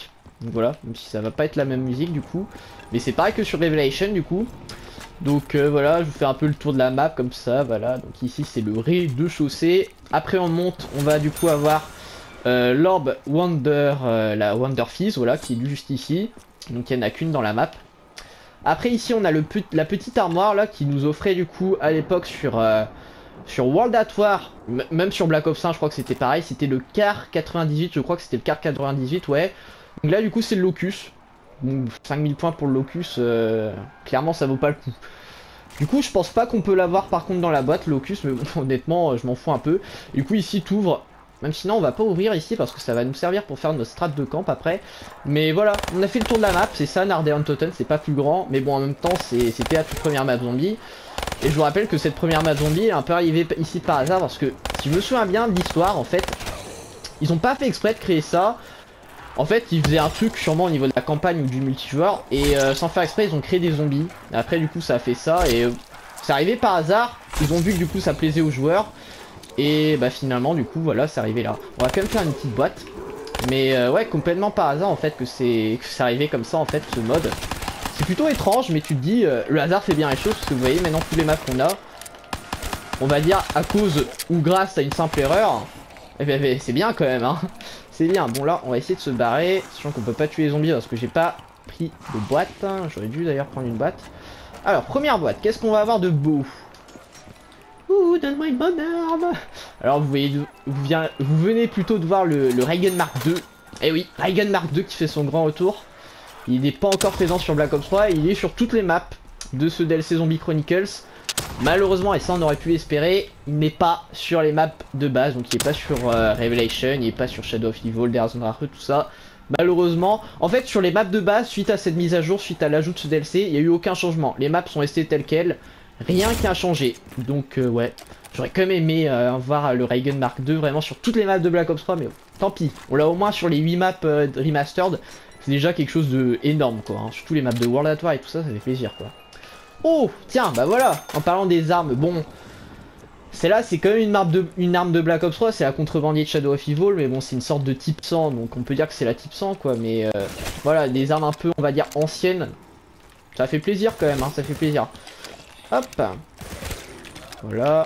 Donc voilà, même si ça va pas être la même musique du coup. Mais c'est pareil que sur Revelation du coup. Donc euh, voilà, je vous fais un peu le tour de la map comme ça, voilà. Donc ici c'est le rez-de-chaussée. Après on monte, on va du coup avoir euh, l'orbe Wonder, euh, la Wonder Fizz, voilà, qui est juste ici. Donc il n'y en a qu'une dans la map. Après ici on a le put la petite armoire là qui nous offrait du coup à l'époque sur, euh, sur World at War, même sur Black Ops un je crois que c'était pareil, c'était le car quatre-vingt-dix-huit, je crois que c'était le car quatre-vingt-dix-huit, ouais. Donc là du coup c'est le Locus. Donc cinq mille points pour le Locus, euh, clairement ça vaut pas le coup. Du coup je pense pas qu'on peut l'avoir par contre dans la boîte Locus, mais bon, honnêtement je m'en fous un peu. Du coup ici t'ouvres, même sinon on va pas ouvrir ici parce que ça va nous servir pour faire notre strat de camp après. Mais voilà, on a fait le tour de la map, c'est ça Nardeon Totten, c'est pas plus grand, mais bon en même temps c'était la toute première map zombie. Et je vous rappelle que cette première map zombie est un peu arrivée ici par hasard parce que si je me souviens bien de l'histoire en fait, ils ont pas fait exprès de créer ça. En fait, ils faisaient un truc sûrement au niveau de la campagne ou du multijoueur et euh, sans faire exprès, ils ont créé des zombies. Et après, du coup, ça a fait ça et euh, c'est arrivé par hasard. Ils ont vu que du coup, ça plaisait aux joueurs et bah finalement, du coup, voilà, c'est arrivé là. On va quand même faire une petite boîte, mais euh, ouais, complètement par hasard en fait que c'est que c'est arrivé comme ça en fait ce mode. C'est plutôt étrange, mais tu te dis, euh, le hasard fait bien les choses parce que vous voyez maintenant tous les maps qu'on a, on va dire à cause ou grâce à une simple erreur. Eh ben, c'est bien quand même, hein. C'est bien. Bon là, on va essayer de se barrer, sachant qu'on peut pas tuer les zombies parce que j'ai pas pris de boîte. J'aurais dû d'ailleurs prendre une boîte. Alors, première boîte, qu'est-ce qu'on va avoir de beau? Ouh, donne-moi une bonne arme. Alors, vous voyez, vous, vient, vous venez plutôt de voir le, le Raygun Mark deux. Eh oui, Raygun Mark deux qui fait son grand retour. Il n'est pas encore présent sur Black Ops trois, il est sur toutes les maps de ce D L C Zombie Chronicles. Malheureusement, et ça on aurait pu l'espérer, il n'est pas sur les maps de base, donc il n'est pas sur euh, Revelation, il n'est pas sur Shadow of Evil, Dares and Rache, tout ça. Malheureusement, en fait sur les maps de base, suite à cette mise à jour, suite à l'ajout de ce D L C, il n'y a eu aucun changement. Les maps sont restées telles quelles, rien qui a changé. Donc euh, ouais, j'aurais quand même aimé euh, voir le Raygun Mark deux vraiment sur toutes les maps de Black Ops trois, mais tant pis. On l'a au moins sur les huit maps euh, remastered, c'est déjà quelque chose de énorme quoi, hein. Surtout les maps de World at War et tout ça, ça fait plaisir quoi. Oh, tiens, bah voilà, en parlant des armes, bon, celle-là c'est quand même une arme de, une arme de Black Ops trois, c'est la contrebandier de Shadow of Evil, mais bon c'est une sorte de type cent, donc on peut dire que c'est la type cent quoi, mais euh, voilà, des armes un peu, on va dire, anciennes, ça fait plaisir quand même, hein, ça fait plaisir. Hop, voilà.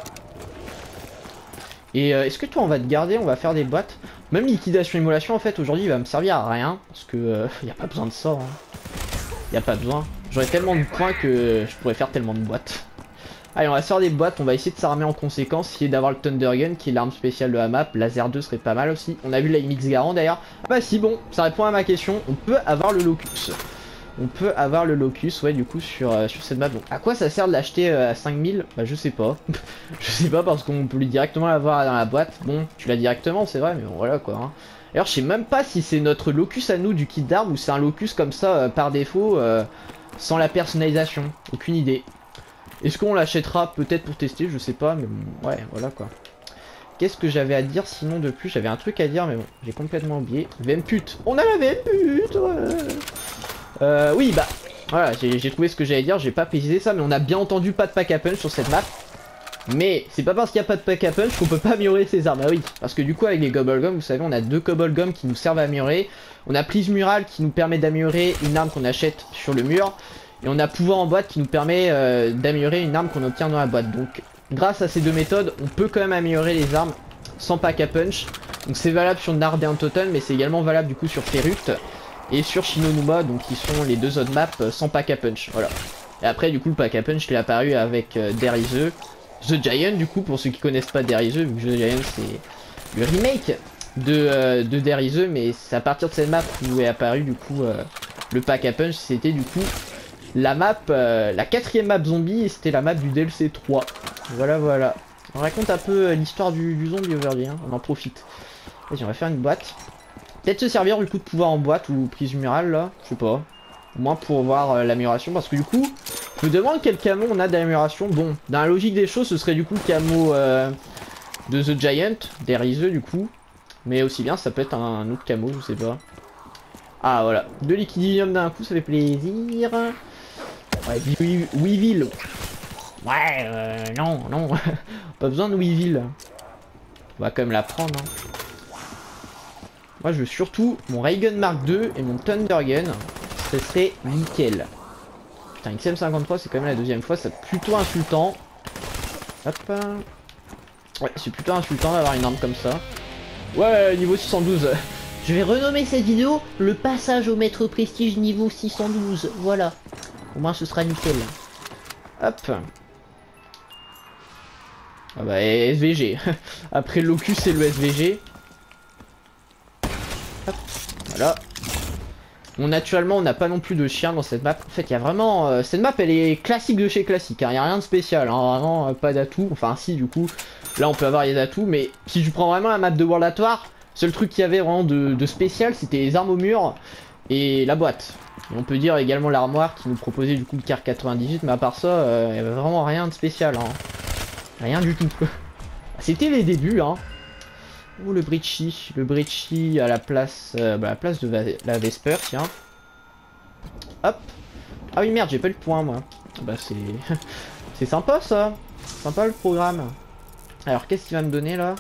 Et euh, est-ce que toi on va te garder, on va faire des boîtes? Même liquidation immolation en fait aujourd'hui il va me servir à rien, parce que euh, y a pas besoin de ça, hein. Y a pas besoin. J'aurais tellement de points que je pourrais faire tellement de boîtes. Allez, on va faire des boîtes, on va essayer de s'armer en conséquence, essayer d'avoir le Thunder Gun qui est l'arme spéciale de la map. Laser deux serait pas mal aussi. On a vu la M X Garand d'ailleurs. Ah bah si, bon, ça répond à ma question. On peut avoir le Locus. On peut avoir le Locus, ouais, du coup, sur, euh, sur cette map. Donc, à quoi ça sert de l'acheter euh, à cinq mille? Bah, je sais pas. Je sais pas parce qu'on peut lui directement l'avoir dans la boîte. Bon, tu l'as directement, c'est vrai, mais bon, voilà quoi. Hein. D'ailleurs, je sais même pas si c'est notre Locus à nous du kit d'armes ou c'est un Locus comme ça euh, par défaut. Euh, Sans la personnalisation, aucune idée. Est-ce qu'on l'achètera peut-être pour tester, je sais pas, mais bon, ouais, voilà quoi. Qu'est-ce que j'avais à dire sinon de plus? J'avais un truc à dire, mais bon, j'ai complètement oublié. V M pute, on a la V M pute, ouais. Euh, oui, bah, voilà, j'ai trouvé ce que j'allais dire, j'ai pas précisé ça, mais on a bien entendu pas de pack à punch sur cette map. Mais c'est pas parce qu'il n'y a pas de pack à punch qu'on peut pas améliorer ses armes. Ah oui, parce que du coup avec les Gobblegum, vous savez, on a deux Gobblegum qui nous servent à améliorer. On a prise murale qui nous permet d'améliorer une arme qu'on achète sur le mur. Et on a pouvoir en boîte qui nous permet euh, d'améliorer une arme qu'on obtient dans la boîte. Donc grâce à ces deux méthodes, on peut quand même améliorer les armes sans pack à punch. Donc c'est valable sur Nardeon Totten, mais c'est également valable du coup sur Ferrut et sur Shinonuma, donc qui sont les deux autres maps sans pack à punch. Voilà. Et après du coup le pack à punch il est apparu avec euh, There Is The. The Giant du coup pour ceux qui connaissent pas There Is The, vu que The Giant c'est le remake de, euh, de There Is The, mais c'est à partir de cette map où est apparu du coup euh, le pack à punch, c'était du coup la map, euh, la quatrième map zombie et c'était la map du D L C trois. Voilà voilà. On raconte un peu euh, l'histoire du, du zombie aujourd'hui, hein. On en profite. Vas-y on va faire une boîte. Peut-être se servir du coup de pouvoir en boîte ou prise murale là, je sais pas. Au moins pour voir euh, l'amélioration parce que du coup je me demande quel camo on a d'amélioration. Bon, dans la logique des choses ce serait du coup le camo euh, de The Giant, There Is The du coup. Mais aussi bien ça peut être un, un autre camo, je sais pas. Ah voilà, deux liquidium d'un coup ça fait plaisir. Ouais, Weevil. Ouais, euh, non, non. Pas besoin de Weevil. On va quand même la prendre. Hein. Moi je veux surtout mon Raygun Mark deux et mon Thunder Gun. Ce serait nickel. Putain, X M cinquante-trois c'est quand même la deuxième fois, c'est plutôt insultant. Hop. Ouais, c'est plutôt insultant d'avoir une arme comme ça. Ouais, niveau six cent douze. Je vais renommer cette vidéo le passage au maître prestige niveau six cent douze. Voilà. Au moins ce sera nickel. Hop. Ah bah S V G. Après le Locus c'est le S V G. Hop. Voilà. Bon, naturellement on n'a pas non plus de chien dans cette map. En fait il y a vraiment... Euh, cette map elle est classique de chez classique. Il hein. n'y a rien de spécial. Hein. Vraiment euh, pas d'atouts. Enfin si du coup. Là on peut avoir les atouts. Mais si tu prends vraiment la map de World at War, seul truc qu'il y avait vraiment de, de spécial c'était les armes au mur et la boîte. Et on peut dire également l'armoire qui nous proposait du coup le Kar quatre-vingt-dix-huit. Mais à part ça, il euh, n'y avait vraiment rien de spécial. Hein. Rien du tout. C'était les débuts hein. Oh le Britchy, le Britchy à la place, euh, bah, à la place de la Vesper, tiens. Hop. Ah oui merde, j'ai pas le point moi. Bah c'est, c'est sympa ça. Sympa le programme. Alors qu'est-ce qu'il va me donner là?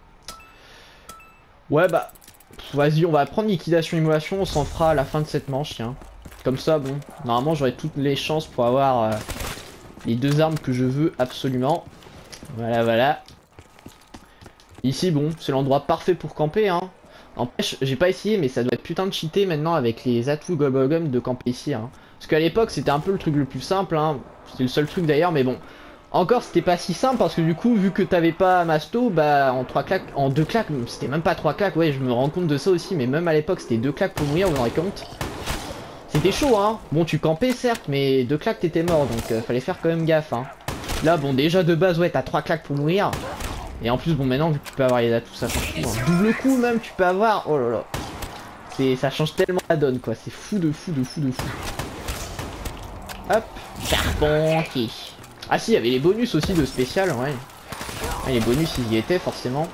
Ouais bah, vas-y on va prendre liquidation immolation, on s'en fera à la fin de cette manche, tiens. Comme ça bon, normalement j'aurai toutes les chances pour avoir euh, les deux armes que je veux absolument. Voilà voilà. Ici bon, c'est l'endroit parfait pour camper hein. N'empêche, j'ai pas essayé mais ça doit être putain de cheaté maintenant avec les atouts Gobblegum de camper ici hein. Parce qu'à l'époque c'était un peu le truc le plus simple hein. C'était le seul truc d'ailleurs mais bon. Encore c'était pas si simple parce que du coup vu que t'avais pas Masto, bah en trois claques, en deux claques, c'était même pas trois claques, ouais je me rends compte de ça aussi, mais même à l'époque c'était deux claques pour mourir, vous vous rendez compte? C'était chaud hein. Bon tu campais certes mais deux claques t'étais mort donc euh, fallait faire quand même gaffe hein. Là bon déjà de base ouais t'as trois claques pour mourir. Et en plus bon maintenant vu que tu peux avoir les atouts ça change tout hein. Double coup même tu peux avoir, oh là là. C'est, ça change tellement la donne quoi, c'est fou de fou de fou de fou. Hop, charpentier. Ah si il y avait les bonus aussi de spécial ouais. Ah, les bonus ils y étaient forcément.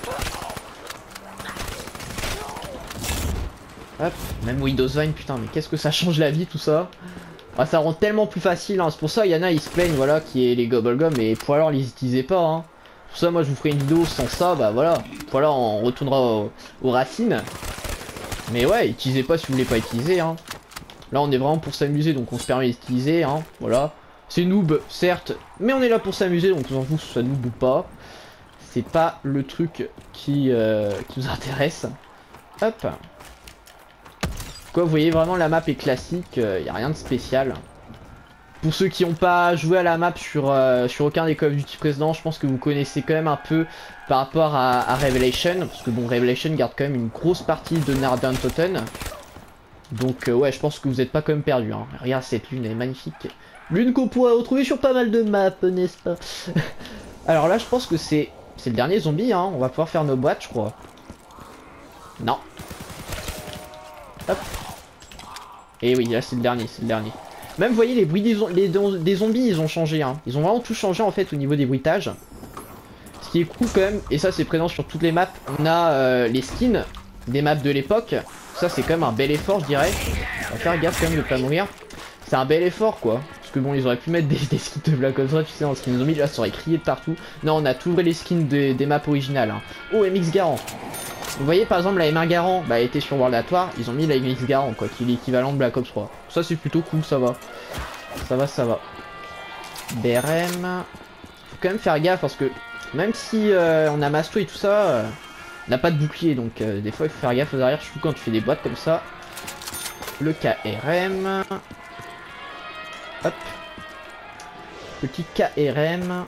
Hop, même Windows Vine putain mais qu'est-ce que ça change la vie tout ça. Ah, ça rend tellement plus facile hein. C'est pour ça il y en a ils se plaignent voilà qui est les Gobblegum et pour alors les utiliser pas hein. Pour ça moi je vous ferai une vidéo sans ça bah voilà. Pour alors on retournera au, aux racines. Mais ouais utilisez pas si vous voulez pas utiliser hein. Là on est vraiment pour s'amuser donc on se permet d'utiliser hein. Voilà. C'est noob certes mais on est là pour s'amuser donc on s'en fout si ça noob ou pas. C'est pas le truc qui, euh, qui nous intéresse. Hop. Quoi vous voyez vraiment la map est classique, il euh, n'y a rien de spécial. Pour ceux qui n'ont pas joué à la map sur, euh, sur aucun des Call of Duty précédents, je pense que vous connaissez quand même un peu par rapport à, à Revelation. Parce que bon, Revelation garde quand même une grosse partie de Nardan Totten. Donc euh, ouais, je pense que vous n'êtes pas quand même perdu. Hein. Regarde, cette lune, elle est magnifique. Lune qu'on pourrait retrouver sur pas mal de maps, n'est-ce pas? Alors là, je pense que c'est c'est le dernier zombie. Hein. On va pouvoir faire nos boîtes, je crois. Non. Hop. Et oui, là, c'est le dernier, c'est le dernier. Même, vous voyez, les bruits des, les, des zombies, ils ont changé. Hein. Ils ont vraiment tout changé, en fait, au niveau des bruitages. Ce qui est cool, quand même, et ça, c'est présent sur toutes les maps. On a euh, les skins des maps de l'époque. Ça, c'est quand même un bel effort, je dirais. On va faire gaffe, quand même, de pas mourir. C'est un bel effort, quoi. Parce que bon, ils auraient pu mettre des, des skins de Black Ops trois, tu sais, en skin zombie. Là, ça aurait crié de partout. Non, on a toujours les skins de, des maps originales. Hein. Oh, M X Garand. Vous voyez par exemple la M un Garand, bah elle était sur World at War, ils ont mis la M X Garand quoi, qui est l'équivalent de Black Ops trois. Ça c'est plutôt cool, ça va. Ça va, ça va. B R M. Faut quand même faire gaffe parce que même si euh, on a Masto et tout ça, euh, on n'a pas de bouclier donc euh, des fois il faut faire gaffe aux arrières, surtout quand tu fais des boîtes comme ça. Le K R M. Hop. Petit K R M.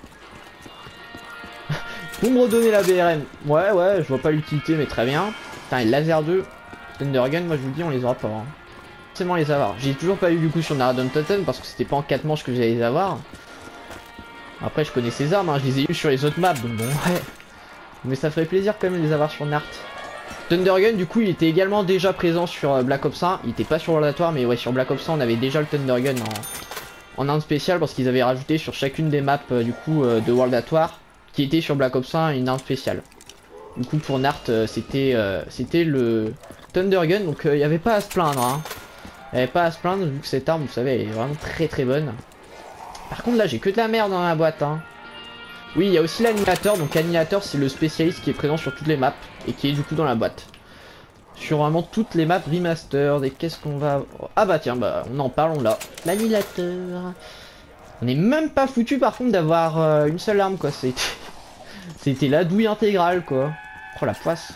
Vous me redonnez la B R M. Ouais, ouais, je vois pas l'utilité, mais très bien. Putain, et laser deux, Thunder Gun, moi je vous dis, on les aura pas. Hein. Forcément les avoir. J'ai toujours pas eu du coup sur Nardan Totten parce que c'était pas en quatre manches que j'allais les avoir. Après, je connais ces armes, hein, je les ai eu sur les autres maps, donc bon, ouais. Mais ça ferait plaisir quand même de les avoir sur Nart. Thunder Gun, du coup, il était également déjà présent sur Black Ops un. Il était pas sur World at War, mais ouais, sur Black Ops un, on avait déjà le Thunder Gun en, en arme spéciale parce qu'ils avaient rajouté sur chacune des maps euh, du coup euh, de World at War. Qui était sur Black Ops un une arme spéciale. Du coup pour Nart euh, c'était euh, c'était le Thunder Gun donc il euh, n'y avait pas à se plaindre hein. Il n'y avait pas à se plaindre vu que cette arme vous savez elle est vraiment très très bonne. Par contre là j'ai que de la merde dans la boîte hein. Oui il y a aussi l'animateur donc l'animateur c'est le spécialiste qui est présent sur toutes les maps et qui est du coup dans la boîte. sur vraiment toutes les maps remastered. Et qu'est-ce qu'on va... Ah bah tiens, bah on en parle, on l'a. L'annihilateur. On n'est même pas foutu par contre d'avoir euh, une seule arme quoi. C'était c'était la douille intégrale quoi. Oh la poisse.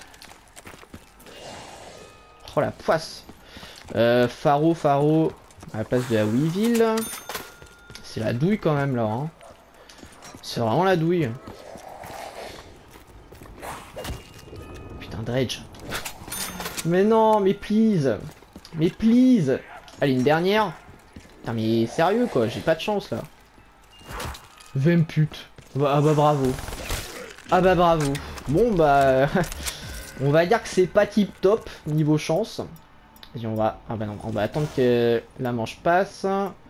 Oh la poisse. Euh, Pharo, Pharo, à la place de la Weevil. C'est la douille quand même là. Hein. C'est vraiment la douille. Putain, Dredge. Mais non, mais please. Mais please. Allez, une dernière. Putain, mais sérieux quoi, j'ai pas de chance là. vingt putes. Ah bah bravo. Ah bah bravo. Bon bah... on va dire que c'est pas tip top niveau chance. Et on va... Ah bah non, on va attendre que la manche passe.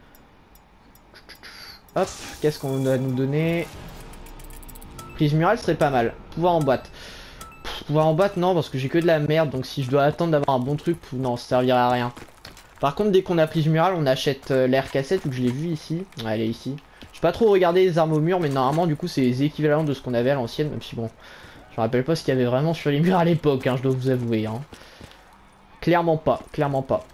Hop, qu'est-ce qu'on doit nous donner? Prise murale serait pas mal. Pouvoir en boîte. Pff, pouvoir en boîte non parce que j'ai que de la merde. Donc si je dois attendre d'avoir un bon truc, non ça servirait à rien. Par contre dès qu'on a prise murale on achète euh, l'air cassette. Vu que je l'ai vu ici. Ouais, elle est ici. J'ai pas trop regardé les armes au mur. Mais normalement du coup c'est les équivalents de ce qu'on avait à l'ancienne. Même si bon, je me rappelle pas ce qu'il y avait vraiment sur les murs à l'époque. Hein, je dois vous avouer. Hein. Clairement pas. Clairement pas.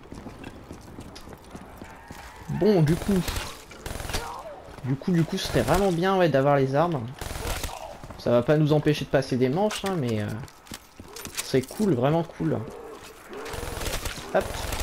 Bon du coup... Du coup, du coup, c'était vraiment bien ouais, d'avoir les armes. Ça va pas nous empêcher de passer des manches, hein, mais euh, c'est cool, vraiment cool. Hop.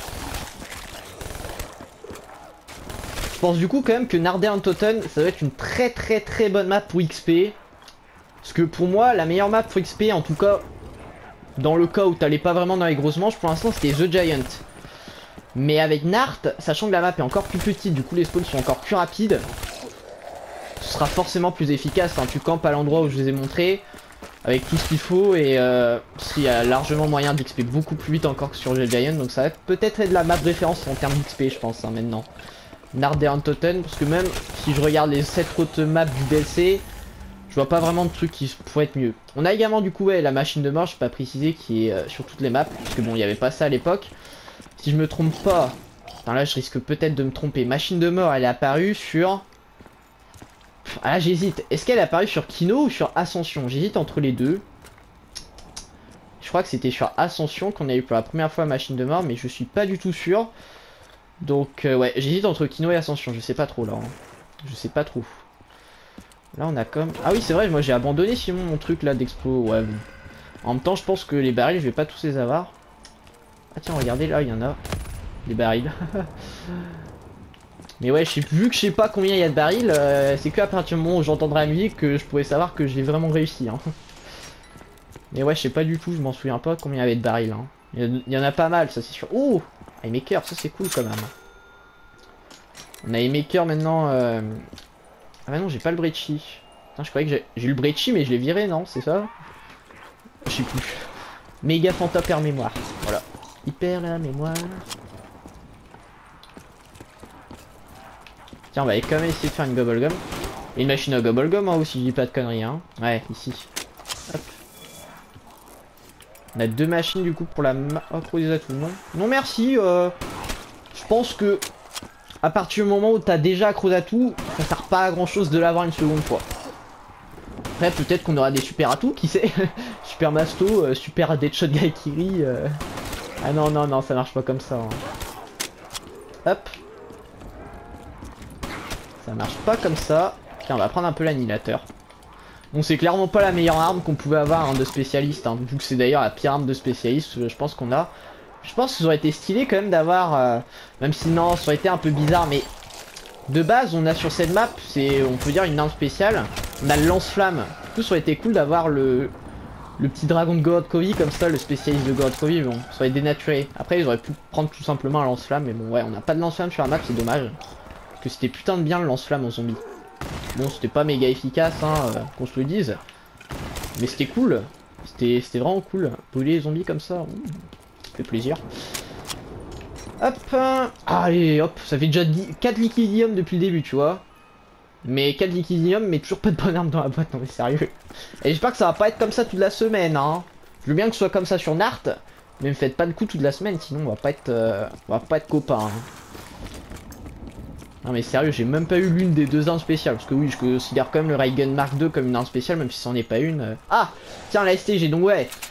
Je pense du coup quand même que Nardean-Toten, ça doit être une très très très bonne map pour X P. Parce que pour moi, la meilleure map pour X P, en tout cas, dans le cas où t'allais pas vraiment dans les grosses manches, pour l'instant c'était The Giant. Mais avec Nart, sachant que la map est encore plus petite, du coup les spawns sont encore plus rapides. Ce sera forcément plus efficace, hein. Tu campes à l'endroit où je vous ai montré avec tout ce qu'il faut et euh, il y a largement moyen d'X P beaucoup plus vite encore que sur The Giant, donc ça va peut-être être la map de référence en termes d'X P je pense hein, maintenant. Nardean-Toten, parce que même si je regarde les sept autres maps du D L C, je vois pas vraiment de trucs qui pourraient être mieux. On a également du coup ouais, la machine de mort, je peux pas préciser, qui est euh, sur toutes les maps, parce que bon il n'y avait pas ça à l'époque. Si je me trompe pas, enfin là je risque peut-être de me tromper, machine de mort elle est apparue sur... Ah là j'hésite, est-ce qu'elle est apparue sur Kino ou sur Ascension? J'hésite entre les deux. Je crois que c'était sur Ascension qu'on a eu pour la première fois machine de mort, mais je suis pas du tout sûr. Donc euh, ouais, j'hésite entre Kino et Ascension, je sais pas trop là. Hein. Je sais pas trop. Là on a comme... Ah oui c'est vrai, moi j'ai abandonné Simon mon truc là d'expo, ouais bon. En même temps je pense que les barils je vais pas tous les avoir. Ah tiens regardez là il y en a. Des barils. Mais ouais, vu que je sais pas combien il y a de barils, euh, c'est que à partir du moment où j'entendrai la musique que je pourrais savoir que j'ai vraiment réussi. Hein. Mais ouais, je sais pas du tout, je m'en souviens pas combien il y avait de barils. Hein. Il y en a pas mal, ça c'est sûr. Oh, iMaker, ça c'est cool quand même. On a iMaker maintenant. Euh... Ah bah non, j'ai pas le Brecci. Putain, je croyais que j'ai eu le Brecci, mais je l'ai viré, non? C'est ça? Je sais plus. Méga Fanta per mémoire. Voilà. Hyper la mémoire. Tiens, on va quand même essayer de faire une Gobblegum. Et une machine à Gobblegum hein, aussi, je dis pas de conneries. Hein. Ouais, ici. Hop. On a deux machines du coup pour la... Oh, pour des atouts, non. Non, merci. Euh... Je pense que... À partir du moment où t'as déjà accro d'atouts, ça sert pas à grand chose de l'avoir une seconde fois. Après, peut-être qu'on aura des super atouts, qui sait. Super Masto, euh, super Deadshot Gaikiri. Euh... Ah non, non, non, ça marche pas comme ça. Hein. Hop. Ça marche pas comme ça. Tiens, on va prendre un peu l'annihilateur. Bon, c'est clairement pas la meilleure arme qu'on pouvait avoir hein, de spécialiste. Hein, vu que c'est d'ailleurs la pire arme de spécialiste, je pense qu'on a. Je pense que ça aurait été stylé quand même d'avoir... Euh, même si non, ça aurait été un peu bizarre, mais... De base, on a sur cette map, c'est, on peut dire, une arme spéciale. On a le lance-flamme. Du coup, ça aurait été cool d'avoir le... Le petit dragon de Gorodkovi comme ça, le spécialiste de Gorodkovi, mais bon, ça aurait dénaturé. Après, ils auraient pu prendre tout simplement un lance-flamme, mais bon, ouais, on n'a pas de lance-flamme sur la map, c'est dommage. Que c'était putain de bien le lance-flamme en zombie. Bon, c'était pas méga efficace, hein, euh, qu'on se le dise. Mais c'était cool. C'était vraiment cool. Brûler les zombies comme ça, mmh, ça fait plaisir. Hop. Euh, allez, hop. Ça fait déjà quatre liquidium depuis le début, tu vois. Mais quatre liquidium, mais toujours pas de bonne arme dans la boîte, non mais sérieux. Et j'espère que ça va pas être comme ça toute la semaine, hein. Je veux bien que ce soit comme ça sur Nart. Mais me faites pas de coup toute la semaine, sinon on va pas être, euh, on va pas être copains. Hein. Non mais sérieux, j'ai même pas eu l'une des deux armes spéciales. Parce que oui, je considère quand même le Raygun Mark deux comme une arme spéciale, même si c'en est pas une. Ah, tiens, la S T G, donc ouais.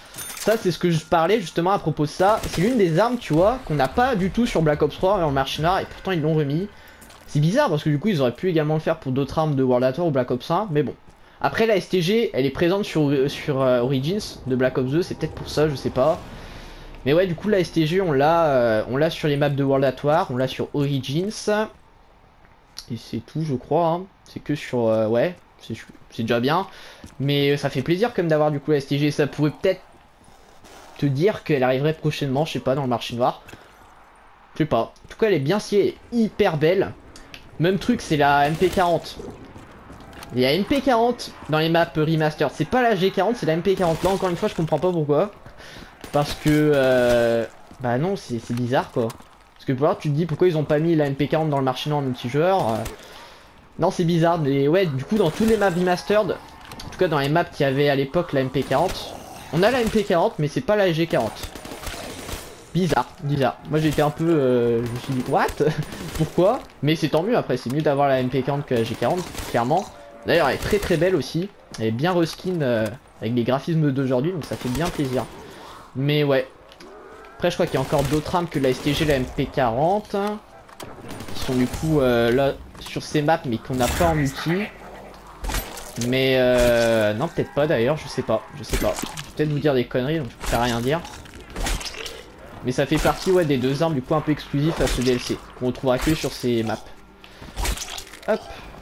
Ça c'est ce que je parlais justement à propos de ça. C'est l'une des armes, tu vois, qu'on n'a pas du tout sur Black Ops trois dans le marché noir et pourtant ils l'ont remis. C'est bizarre parce que du coup ils auraient pu également le faire pour d'autres armes de World at War ou Black Ops un, mais bon. Après la S T G, elle est présente sur, sur euh, Origins de Black Ops deux, c'est peut-être pour ça, je sais pas. Mais ouais, du coup la S T G on l'a euh, on l'a sur les maps de World at War, on l'a sur Origins. Et c'est tout je crois, hein. C'est que sur... Euh, ouais, c'est déjà bien. Mais ça fait plaisir comme d'avoir du coup la S T G, ça pourrait peut-être te dire qu'elle arriverait prochainement, je sais pas, dans le marché noir. Je sais pas. En tout cas elle est bien sciée, elle est hyper belle. Même truc, c'est la M P quarante. Il y a M P quarante dans les maps remastered. C'est pas la G quarante, c'est la M P quarante. Là, encore une fois, je comprends pas pourquoi. Parce que... Euh... Bah non, c'est bizarre, quoi. Parce que pour voir, tu te dis pourquoi ils ont pas mis la M P quarante dans le marché noir en multijoueur. Euh... Non, c'est bizarre. Mais ouais, du coup, dans tous les maps remastered, en tout cas dans les maps qui avaient à l'époque la M P quarante, on a la M P quarante, mais c'est pas la G quarante. Bizarre, bizarre. Moi j'ai été un peu... Euh, je me suis dit, what? Pourquoi? Mais c'est tant mieux après, c'est mieux d'avoir la M P quarante que la G quarante, clairement. D'ailleurs elle est très très belle aussi. Elle est bien reskin euh, avec les graphismes d'aujourd'hui, donc ça fait bien plaisir. Mais ouais. Après je crois qu'il y a encore d'autres armes que la S T G, la M P quarante. Qui sont du coup euh, là sur ces maps, mais qu'on n'a pas en multi. Mais euh, non peut-être pas d'ailleurs, je sais pas. Je sais pas. Je vais peut-être vous dire des conneries, donc je préfère rien dire. Mais ça fait partie ouais, des deux armes du coup un peu exclusifs à ce D L C, qu'on retrouvera que sur ces maps. Hop.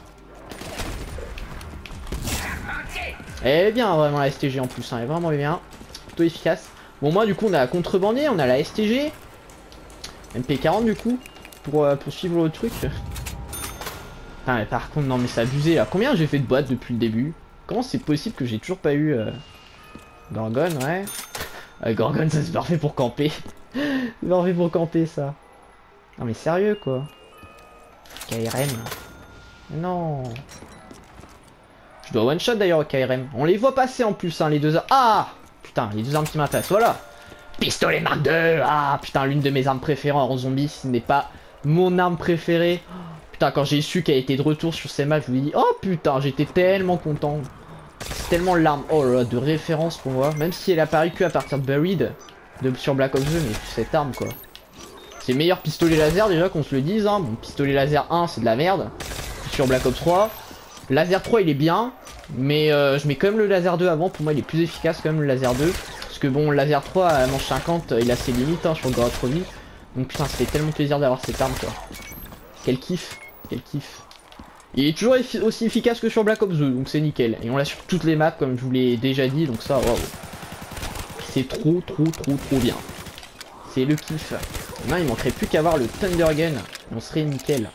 Elle est bien vraiment la S T G en plus, hein, elle est vraiment bien. Plutôt efficace. Bon moi du coup on a la contrebandier, on a la S T G. M P quarante du coup, pour, euh, pour suivre le truc. Ah mais par contre non mais c'est abusé là. Combien j'ai fait de boîtes depuis le début? Comment c'est possible que j'ai toujours pas eu... Euh... Gorgon ouais. Euh, Gorgon ça c'est parfait pour camper. C'est parfait pour camper ça. Non mais sérieux quoi. K R M. Non. Je dois one shot d'ailleurs au K R M. On les voit passer en plus hein, les deux armes. Ah putain, les deux armes qui m'intéressent, voilà. Pistolet Mark deux. Ah putain, l'une de mes armes préférées en zombie, ce n'est pas mon arme préférée. Putain, quand j'ai su qu'elle était de retour sur ces maps, je me dis oh putain, j'étais tellement content. C'est tellement l'arme oh là là, de référence pour moi. Même si elle apparaît que à partir de Buried de, sur Black Ops deux, mais cette arme quoi. C'est le meilleur pistolet laser déjà qu'on se le dise. Hein. Bon, pistolet laser un c'est de la merde. Sur Black Ops trois. Laser trois il est bien. Mais euh, je mets quand même le laser deux avant. Pour moi il est plus efficace quand même le laser deux. Parce que bon le laser trois à manche cinquante il a ses limites hein, sur le Grand Robbie. Donc putain c'était tellement plaisir d'avoir cette arme quoi. Quel kiff. Quel kiff. Il est toujours effi aussi efficace que sur Black Ops deux, donc c'est nickel. Et on l'a sur toutes les maps comme je vous l'ai déjà dit, donc ça, waouh. C'est trop, trop, trop, trop bien. C'est le kiff. Non, il manquerait plus qu'à avoir le Thunder Gun. On serait nickel.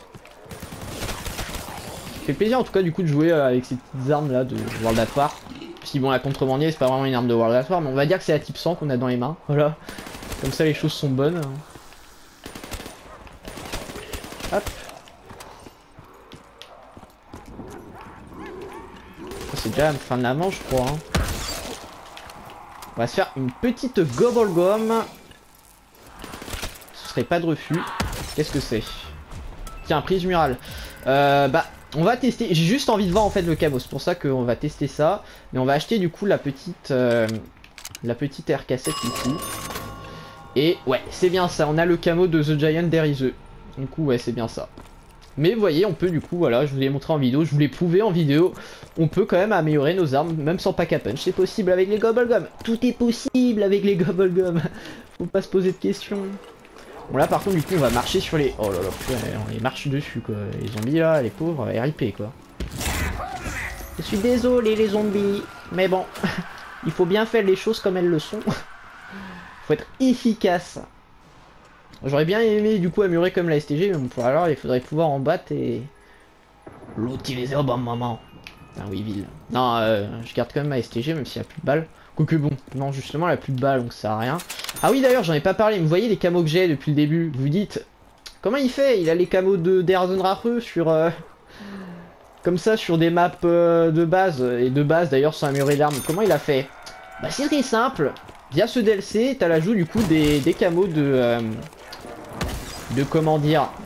Ça fait plaisir en tout cas du coup de jouer avec ces petites armes là de World at War. Si bon la contrebandier c'est pas vraiment une arme de World at War, mais on va dire que c'est la type cent qu'on a dans les mains. Voilà. Comme ça les choses sont bonnes. Hop. C'est déjà la fin de la manche je crois. Hein. On va se faire une petite gobble gomme. Ce serait pas de refus. Qu'est-ce que c'est? Tiens, prise murale. Euh, bah, on va tester. J'ai juste envie de voir en fait le camo. C'est pour ça qu'on va tester ça. Mais on va acheter du coup la petite, euh, la petite air cassette ici. Et ouais, c'est bien ça. On a le camo de The Giant There Is The. Du coup, ouais, c'est bien ça. Mais vous voyez, on peut du coup, voilà, je vous l'ai montré en vidéo, je vous l'ai prouvé en vidéo, on peut quand même améliorer nos armes, même sans pack à punch. C'est possible avec les gobble gum. Tout est possible avec les gobble gum. Faut pas se poser de questions. Bon là par contre du coup on va marcher sur les... Oh là là, putain, on les marche dessus quoi. Les zombies là, les pauvres, R I P quoi. Je suis désolé les zombies, mais bon, il faut bien faire les choses comme elles le sont. Faut être efficace. J'aurais bien aimé du coup améliorer comme la S T G, mais bon, pour alors il faudrait pouvoir en battre et l'utiliser au bon moment. Ah oui, ville. Non, euh, je garde quand même ma S T G même s'il n'y a plus de balles. Quoique bon, non justement elle a plus de balles donc ça sert à rien. Ah oui d'ailleurs j'en ai pas parlé, vous voyez les camos que j'ai depuis le début, vous vous dites comment il fait? Il a les camos de d'Erzon Rafeux sur... Euh, comme ça sur des maps euh, de base, et de base d'ailleurs sans améliorer l'arme. Comment il a fait? Bah c'est très simple, via ce D L C t'as l'ajout du coup des, des camos de... Euh, de comment dire,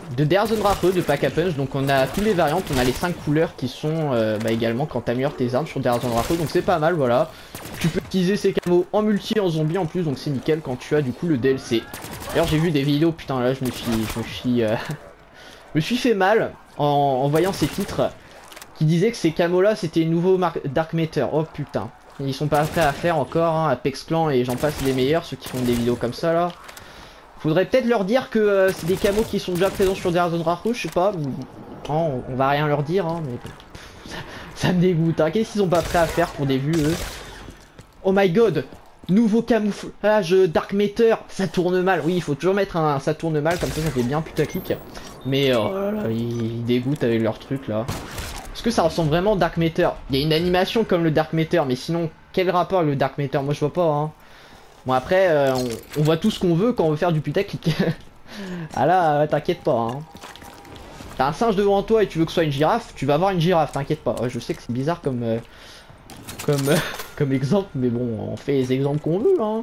de Der Zondrache de Pack a Punch. Donc on a toutes les variantes, on a les cinq couleurs qui sont euh, bah, également quand t'améliores tes armes sur Der Zondrache. Donc c'est pas mal, voilà. Tu peux utiliser ces camos en multi, en zombie en plus, donc c'est nickel quand tu as du coup le D L C. D'ailleurs j'ai vu des vidéos, putain là je me suis, je me suis, euh, je me suis fait mal en, en voyant ces titres qui disaient que ces camos là c'était les nouveaux Dark Matter. Oh putain, ils sont pas prêts à faire encore, hein, Apex Clan et j'en passe les meilleurs, ceux qui font des vidéos comme ça là. Faudrait peut-être leur dire que euh, c'est des camos qui sont déjà présents sur Der Zondrache, je sais pas. Non, on va rien leur dire, hein, mais pff, ça, ça me dégoûte. Hein. Qu'est-ce qu'ils sont pas prêts à faire pour des vues, eux? Oh my god, nouveau camouflage Dark Matter, ça tourne mal. Oui, il faut toujours mettre un ça tourne mal, comme ça ça fait bien putaclic. Mais oh là là, ils, ils dégoûtent avec leur truc là. Est-ce que ça ressemble vraiment au Dark Matter? Il y a une animation comme le Dark Matter, mais sinon, quel rapport avec le Dark Matter? Moi je vois pas, hein. Bon après, euh, on, on voit tout ce qu'on veut quand on veut faire du putaclic. Ah là, euh, t'inquiète pas, hein. T'as un singe devant toi et tu veux que ce soit une girafe, tu vas avoir une girafe, t'inquiète pas. Ouais, je sais que c'est bizarre comme... Euh, comme... Euh, comme exemple, mais bon, on fait les exemples qu'on veut, hein.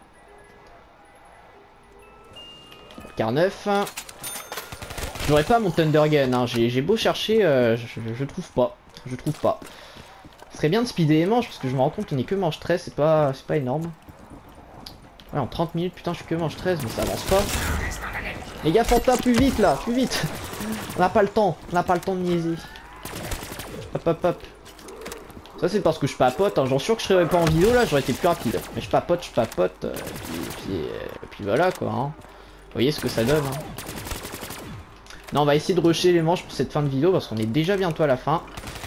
Car neuf. J'aurais pas mon Thunder Gun, hein. J'ai beau chercher, euh, je, je trouve pas. Je trouve pas. Ce serait bien de speeder les manches, parce que je me rends compte qu'on est que manche treize, c'est pas, c'est pas énorme. Ouais, en trente minutes, putain, je suis que manche treize, mais ça avance pas. Les gars, Fanta, plus vite là, plus vite. On n'a pas le temps, on n'a pas le temps de niaiser. Hop, hop, hop. Ça, c'est parce que je papote, hein. J'en suis sûr que je serais pas en vidéo là, j'aurais été plus rapide. Mais je papote, je papote, euh, puis, puis, euh, puis voilà quoi. Hein. Vous voyez ce que ça donne. Hein. Non, on va essayer de rusher les manches pour cette fin de vidéo parce qu'on est déjà bientôt à la fin.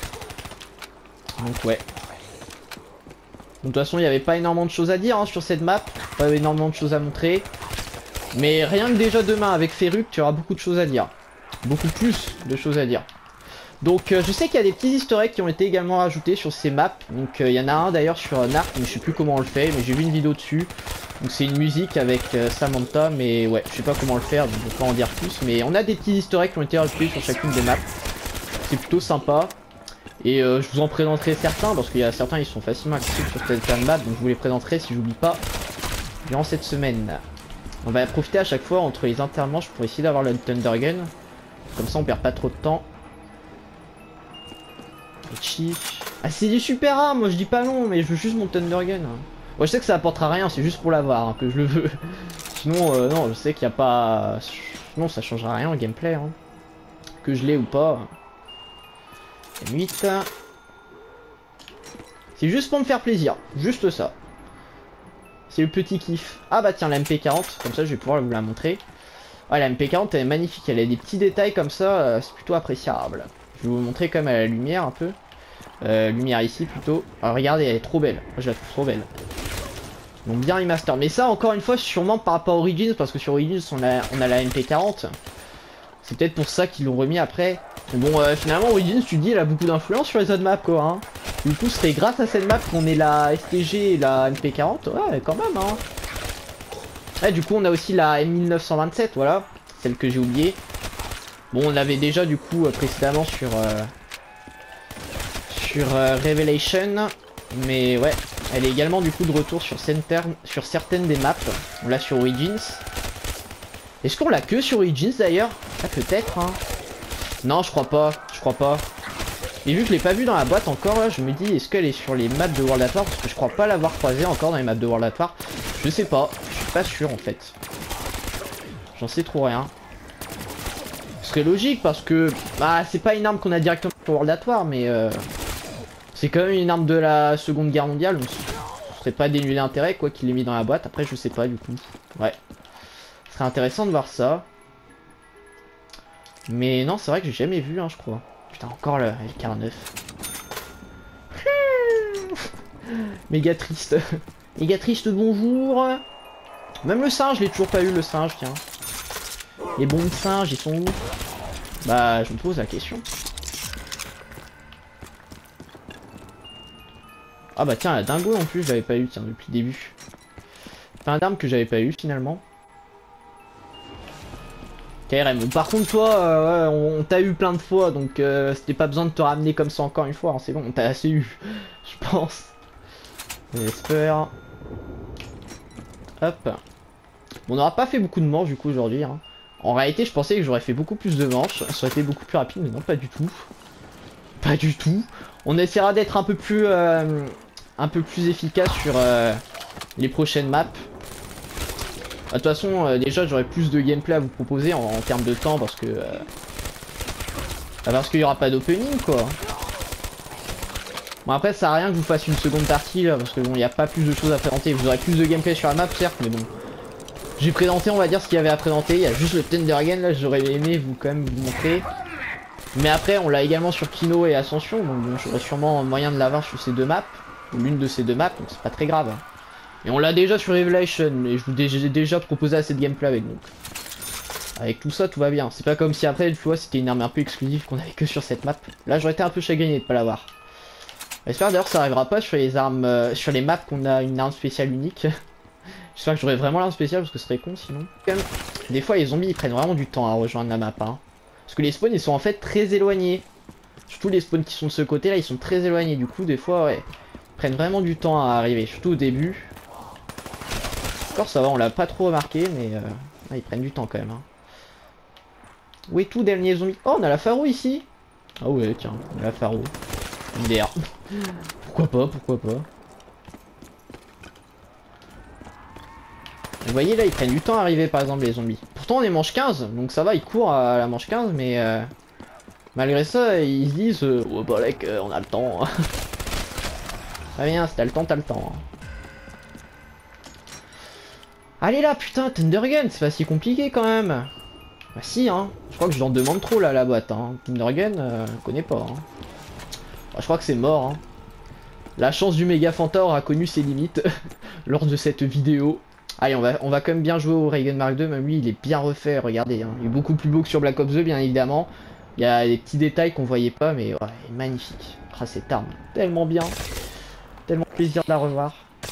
Donc, ouais. De toute façon, il n'y avait pas énormément de choses à dire hein, sur cette map. Pas énormément de choses à montrer. Mais rien que déjà demain avec Ferruc, tu auras beaucoup de choses à dire. Beaucoup plus de choses à dire. Donc euh, je sais qu'il y a des petits easter eggs qui ont été également rajoutés sur ces maps. Donc euh, il y en a un d'ailleurs sur Narc, mais je sais plus comment on le fait. Mais j'ai vu une vidéo dessus. Donc c'est une musique avec euh, Samantha. Mais ouais, je sais pas comment le faire, donc je vais pas en dire plus. Mais on a des petits easter eggs qui ont été rajoutés sur chacune des maps. C'est plutôt sympa. Et euh, je vous en présenterai certains parce qu'il y a certains ils sont facilement accessibles sur cette map. Donc je vous les présenterai si j'oublie pas durant cette semaine. On va profiter à chaque fois entre les intermanches pour essayer d'avoir le Thunder Gun. Comme ça on perd pas trop de temps. Ah c'est du super rare, moi je dis pas non, mais je veux juste mon Thunder Gun. Moi je sais que ça apportera rien, c'est juste pour l'avoir hein, que je le veux. Sinon euh, non, je sais qu'il n'y a pas... Sinon ça changera rien au gameplay. Hein. Que je l'ai ou pas. huit. C'est juste pour me faire plaisir, juste ça. C'est le petit kiff. Ah bah tiens la M P quarante, comme ça je vais pouvoir vous la montrer. Ouais la M P quarante elle est magnifique, elle a des petits détails comme ça, euh, c'est plutôt appréciable. Je vais vous montrer quand même à la lumière un peu. Euh, lumière ici plutôt. Alors regardez, elle est trop belle. Moi je la trouve trop belle. Donc bien remaster. Mais ça encore une fois sûrement par rapport à Origins. Parce que sur Origins on a, on a la M P quarante. C'est peut-être pour ça qu'ils l'ont remis après. Mais bon euh, finalement Origins tu dis elle a beaucoup d'influence sur les autres maps quoi. Hein. Du coup c'est grâce à cette map qu'on ait la S T G et la M P quarante. Ouais quand même hein. Ouais du coup on a aussi la M mille neuf cent vingt-sept voilà. Celle que j'ai oubliée. Bon, on l'avait déjà du coup euh, précédemment sur euh, sur euh, Revelation, mais ouais, elle est également du coup de retour sur, center, sur certaines des maps. On l'a sur Origins. Est-ce qu'on l'a que sur Origins d'ailleurs? Ah peut-être. Hein. Non, je crois pas. Je crois pas. Et vu que je l'ai pas vu dans la boîte encore, là, je me dis est-ce qu'elle est sur les maps de World at War parce que je crois pas l'avoir croisée encore dans les maps de World at War. Je sais pas. Je suis pas sûr en fait. J'en sais trop rien. Ce serait logique parce que bah c'est pas une arme qu'on a directement sur World at War mais euh, c'est quand même une arme de la Seconde Guerre mondiale donc ce serait pas dénué d'intérêt quoi qu'il l'ait mis dans la boîte. Après je sais pas du coup. Ouais. Ce serait intéressant de voir ça. Mais non c'est vrai que j'ai jamais vu hein je crois. Putain encore le L quarante-neuf. Méga triste. Méga triste bonjour. Même le singe je l'ai toujours pas eu le singe tiens. Les bons singes, ils sont où? Bah, je me pose la question. Ah bah tiens, la dingo en plus, je l'avais pas eu, tiens, depuis le début. C'est un arme que j'avais pas eu finalement. K R M. Par contre, toi, euh, ouais, on, on t'a eu plein de fois, donc euh, c'était pas besoin de te ramener comme ça encore une fois. Hein, c'est bon, on t'a assez eu, je pense. J'espère. Hop. Bon, on n'aura pas fait beaucoup de morts du coup aujourd'hui. Hein. En réalité, je pensais que j'aurais fait beaucoup plus de manches, ça aurait été beaucoup plus rapide, mais non, pas du tout. Pas du tout. On essaiera d'être un peu plus euh, un peu plus efficace sur euh, les prochaines maps. De toute façon, euh, déjà, j'aurai plus de gameplay à vous proposer en, en termes de temps parce que euh, parce qu'il n'y aura pas d'opening, quoi. Bon, après, ça sert à rien que je vous fasse une seconde partie là, parce que bon, il n'y a pas plus de choses à présenter. Vous aurez plus de gameplay sur la map, certes, mais bon. J'ai présenté, on va dire, ce qu'il y avait à présenter. Il y a juste le Thundergun là, j'aurais aimé vous quand même vous montrer. Mais après, on l'a également sur Kino et Ascension, donc bon, j'aurai sûrement moyen de l'avoir sur ces deux maps, ou l'une de ces deux maps, donc c'est pas très grave. Et on l'a déjà sur Revelation, et je vous ai déjà proposé assez de gameplay avec, donc avec tout ça, tout va bien. C'est pas comme si après, tu vois, c'était une arme un peu exclusive qu'on avait que sur cette map. Là, j'aurais été un peu chagriné de pas l'avoir. J'espère d'ailleurs que ça arrivera pas sur les armes, euh, sur les maps qu'on a une arme spéciale unique. J'espère que j'aurai vraiment l'arme spéciale parce que ce serait con sinon. Des fois, les zombies ils prennent vraiment du temps à rejoindre la map, hein. Parce que les spawns ils sont en fait très éloignés. Surtout les spawns qui sont de ce côté là, ils sont très éloignés. Du coup, des fois, ouais, ils prennent vraiment du temps à arriver, surtout au début. Encore ça va, on l'a pas trop remarqué, mais euh, ouais, ils prennent du temps quand même, hein. Où est tout dernier zombie? Oh, on a la Pharo ici. Ah ouais, tiens, on a la Pharo. M D R. Pourquoi pas, pourquoi pas. Vous voyez là, ils prennent du temps à arriver par exemple les zombies. Pourtant on est manche quinze, donc ça va, ils courent à la manche quinze, mais euh, malgré ça, ils se disent euh, oh bah mec, euh, on a le temps. Très bien, si t'as le temps, t'as le temps. Allez là, putain, Thundergun, c'est pas si compliqué quand même. Bah si, hein. Je crois que je l'en demande trop là à la boîte, hein. Thundergun, euh, je connais pas, hein. Bah, je crois que c'est mort, hein. La chance du méga Fanta aura connu ses limites lors de cette vidéo. Allez, on va, on va quand même bien jouer au Raygun Mark deux, même lui il est bien refait, regardez, hein. Il est beaucoup plus beau que sur Black Ops deux, bien évidemment. Il y a des petits détails qu'on voyait pas, mais ouais, il est magnifique. Ah, cette arme, tellement bien. Tellement plaisir de la revoir.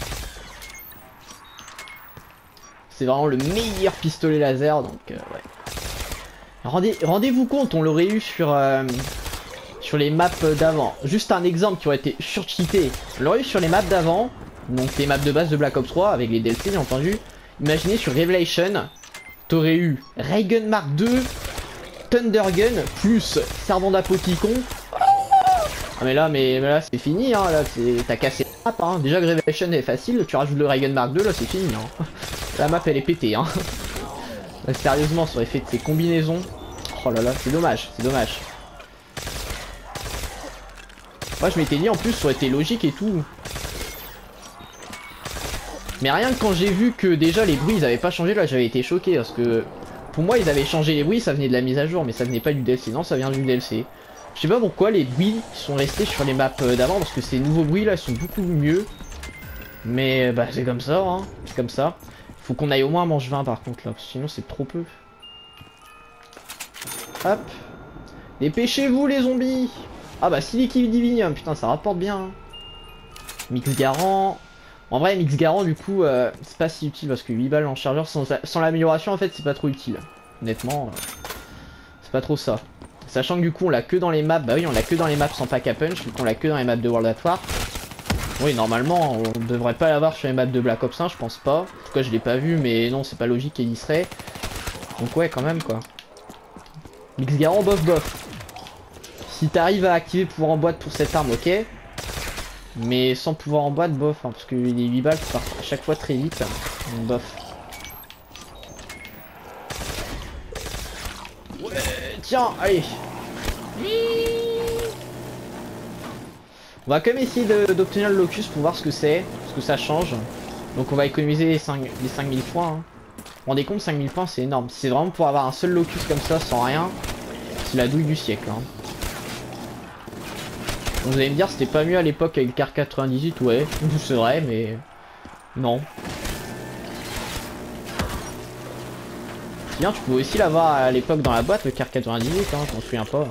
C'est vraiment le meilleur pistolet laser, donc euh, ouais. Rendez, rendez-vous compte, on l'aurait eu sur, euh, sur les maps d'avant. Juste un exemple qui aurait été surcheaté. On l'aurait eu sur les maps d'avant. Donc les maps de base de Black Ops trois avec les D L C bien entendu. Imaginez sur Revelation, t'aurais eu Raygun Mark deux, Thundergun plus Servant d'Apoticon. Ah mais là mais, mais là c'est fini, hein, là t'as cassé la map, hein. Déjà que Revelation est facile, tu rajoutes le Raygun Mark deux, là c'est fini, hein. La map elle est pétée, hein. Là, sérieusement, ça aurait fait de ces combinaisons. Oh là là, c'est dommage, c'est dommage. Moi je m'étais dit en plus ça aurait été logique et tout. Mais rien que quand j'ai vu que déjà les bruits ils avaient pas changé, là j'avais été choqué parce que pour moi ils avaient changé les bruits, ça venait de la mise à jour, mais ça venait pas du D L C, non ça vient du D L C. Je sais pas pourquoi les bruits sont restés sur les maps d'avant parce que ces nouveaux bruits là ils sont beaucoup mieux. Mais bah c'est comme ça, hein, c'est comme ça. Faut qu'on aille au moins à manche vingt par contre là, parce que sinon c'est trop peu. Hop. Dépêchez-vous les zombies. Ah bah si l'équipe Divinium, putain ça rapporte bien, hein. Mix Garant. En vrai, Mix Garant, du coup, euh, c'est pas si utile parce que huit balles en chargeur sans, sans l'amélioration, en fait, c'est pas trop utile. Honnêtement, euh, c'est pas trop ça. Sachant que du coup, on l'a que dans les maps. Bah oui, on l'a que dans les maps sans pack à punch, vu qu'on l'a que dans les maps de World at War. Oui, normalement, on devrait pas l'avoir sur les maps de Black Ops un, je pense pas. En tout cas, je l'ai pas vu, mais non, c'est pas logique qu'il y serait. Donc, ouais, quand même, quoi. Mix Garant, bof, bof. Si t'arrives à activer le pouvoir en boîte pour cette arme, ok. Mais sans pouvoir en boîte, bof, hein, parce que les huit balles partent à chaque fois très vite. Donc bof. Ouais, tiens, allez. On va quand même essayer d'obtenir le locus pour voir ce que c'est, ce que ça change. Donc on va économiser les, cinq, les cinq mille points. Hein. Vous vous rendez compte, cinq mille points c'est énorme. Si c'est vraiment pour avoir un seul locus comme ça sans rien, c'est la douille du siècle. Hein. Vous allez me dire c'était pas mieux à l'époque avec le Car quatre-vingt-dix-huit, ouais, c'est vrai, mais non. Bien, tu pouvais aussi l'avoir à l'époque dans la boîte, le Car quatre-vingt-dix-huit, hein, je m'en souviens pas.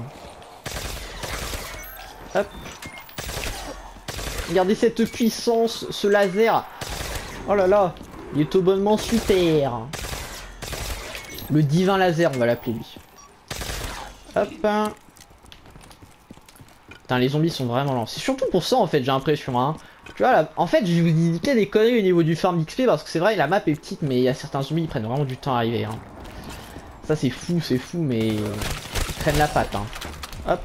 Hop. Regardez cette puissance, ce laser. Oh là là, il est au bonnement super. Le divin laser, on va l'appeler lui. Hop. Putain, les zombies sont vraiment lents. C'est surtout pour ça en fait, j'ai l'impression. Hein. Tu vois, là, en fait, je vais vous indiquer des conneries au niveau du farm d'X P parce que c'est vrai, la map est petite, mais il y a certains zombies qui prennent vraiment du temps à arriver. Hein. Ça c'est fou, c'est fou, mais ils traînent la patte, hein. Hop.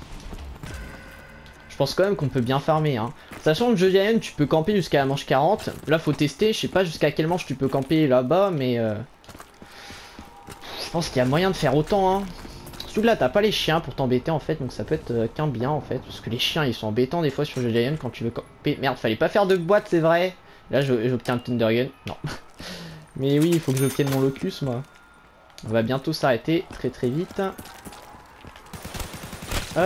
Je pense quand même qu'on peut bien farmer, hein. Sachant que le jeu Giant, tu peux camper jusqu'à la manche quarante. Là, faut tester. Je sais pas jusqu'à quelle manche tu peux camper là-bas, mais euh... je pense qu'il y a moyen de faire autant, hein. Surtout que là, t'as pas les chiens pour t'embêter en fait, donc ça peut être euh, qu'un bien en fait. Parce que les chiens, ils sont embêtants des fois sur le jeu Giant quand tu veux camper. Merde, fallait pas faire de boîte, c'est vrai. Là, j'obtiens le Thunder Gun. Non. Mais oui, il faut que j'obtienne mon Locus, moi. On va bientôt s'arrêter très très vite. Hop.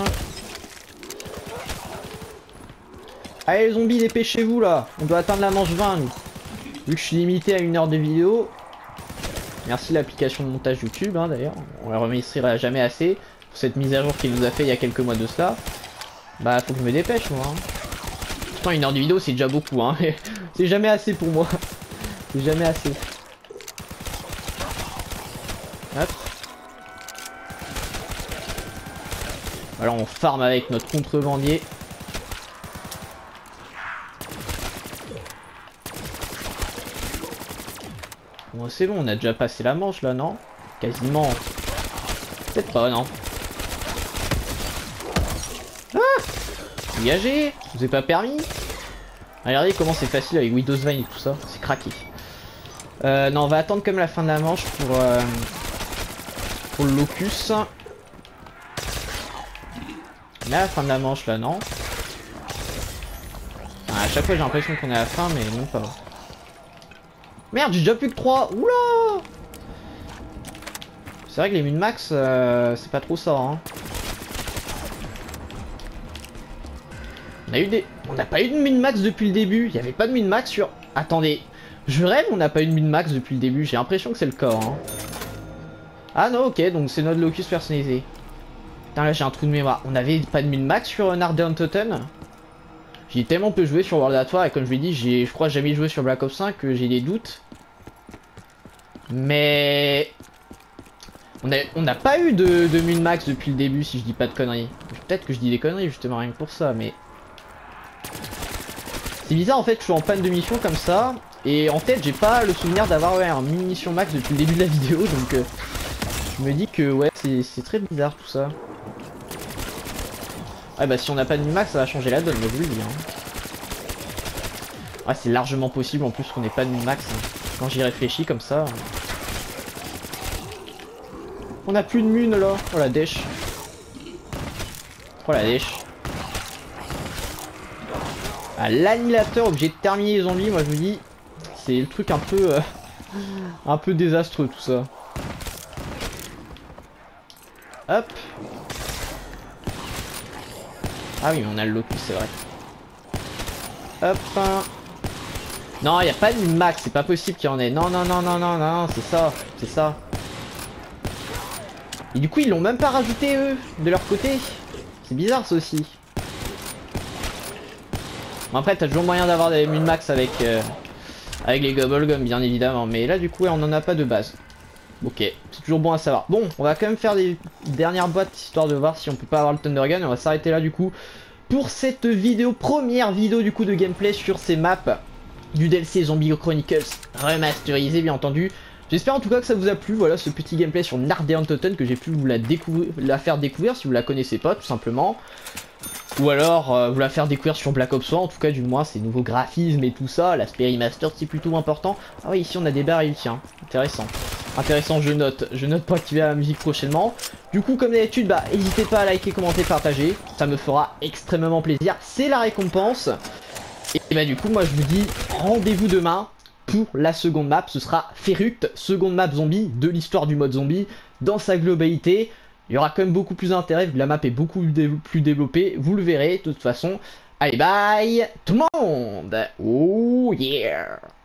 Allez les zombies, dépêchez-vous là. On doit atteindre la manche vingt nous. Vu que je suis limité à une heure de vidéo. Merci l'application de montage YouTube hein, d'ailleurs. On la remerciera jamais assez pour cette mise à jour qu'il nous a fait il y a quelques mois de cela. Bah faut que je me dépêche moi. Hein. Pourtant une heure de vidéo c'est déjà beaucoup hein. C'est jamais assez pour moi. C'est jamais assez. Hop. Alors on farm avec notre contrebandier. Bon c'est bon, on a déjà passé la manche là, non? Quasiment. Peut-être pas, non. Ah! Dégagez! Je vous ai pas permis? Regardez comment c'est facile avec Widow's Vine et tout ça, c'est craqué. Euh, non, on va attendre comme la fin de la manche pour, euh, pour le Locus. On est à la fin de la manche là, non? Ah, à chaque fois j'ai l'impression qu'on est à la fin, mais non pas. Merde, j'ai déjà plus que trois. Oula! C'est vrai que les min-max, euh, c'est pas trop ça. Hein. On a eu des... On n'a pas eu de min-max depuis le début. Il n'y avait pas de min-max sur... Attendez. Je rêve, on n'a pas eu de min-max depuis le début. J'ai l'impression que c'est le cas. Hein. Ah non, ok, donc c'est notre Locus personnalisé. Putain, là j'ai un trou de mémoire. On avait pas de min-max sur Narden Totten. J'ai tellement peu joué sur World at War et comme je l'ai dit, j'ai, je crois jamais joué sur Black Ops cinq que j'ai des doutes. Mais on n'a on a pas eu de, de min-max depuis le début si je dis pas de conneries. Peut-être que je dis des conneries justement rien que pour ça, mais c'est bizarre en fait que je suis en panne de mission comme ça et en tête j'ai pas le souvenir d'avoir ouais, un mission max depuis le début de la vidéo donc euh, je me dis que ouais c'est très bizarre tout ça. Ah bah si on n'a pas de min-max ça va changer la donne, mais je vous le dis. Hein. Ouais c'est largement possible en plus qu'on n'ait pas de min-max. Hein. Quand j'y réfléchis comme ça. On a plus de mun là. Oh la dèche. Oh la dèche. Ah, l'annihilateur obligé de terminer les zombies, moi je vous dis. C'est le truc un peu... Euh, un peu désastreux tout ça. Hop. Ah oui, mais on a le Locus, c'est vrai. Hop. Non, il n'y a pas de max, c'est pas possible qu'il y en ait. Non, non, non, non, non, non, c'est ça, c'est ça. Et du coup, ils l'ont même pas rajouté, eux, de leur côté. C'est bizarre, ça aussi. Bon, après, t'as toujours moyen d'avoir des min-max avec, euh, avec les Gobblegum, bien évidemment. Mais là, du coup, ouais, on en a pas de base. Ok, c'est toujours bon à savoir. Bon, on va quand même faire des dernières boîtes histoire de voir si on peut pas avoir le Thunder Gun. On va s'arrêter là du coup pour cette vidéo, première vidéo du coup de gameplay sur ces maps du D L C Zombie Chronicles remasterisé bien entendu. J'espère en tout cas que ça vous a plu, voilà ce petit gameplay sur Narden Totten que j'ai pu vous la, la faire découvrir si vous la connaissez pas tout simplement. Ou alors euh, vous la faire découvrir sur Black Ops un, en tout cas du moins ces nouveaux graphismes et tout ça, l'aspect remastered c'est plutôt important. Ah oui ici on a des barils tiens, intéressant. Intéressant, je note, je note pour activer la musique prochainement. Du coup comme d'habitude, bah n'hésitez pas à liker, commenter, partager, ça me fera extrêmement plaisir, c'est la récompense. Et bah du coup moi je vous dis rendez-vous demain pour la seconde map, ce sera Feruct, seconde map zombie de l'histoire du mode zombie dans sa globalité. Il y aura quand même beaucoup plus d'intérêt vu que la map est beaucoup plus développée, vous le verrez de toute façon. Allez bye tout le monde. Oh yeah.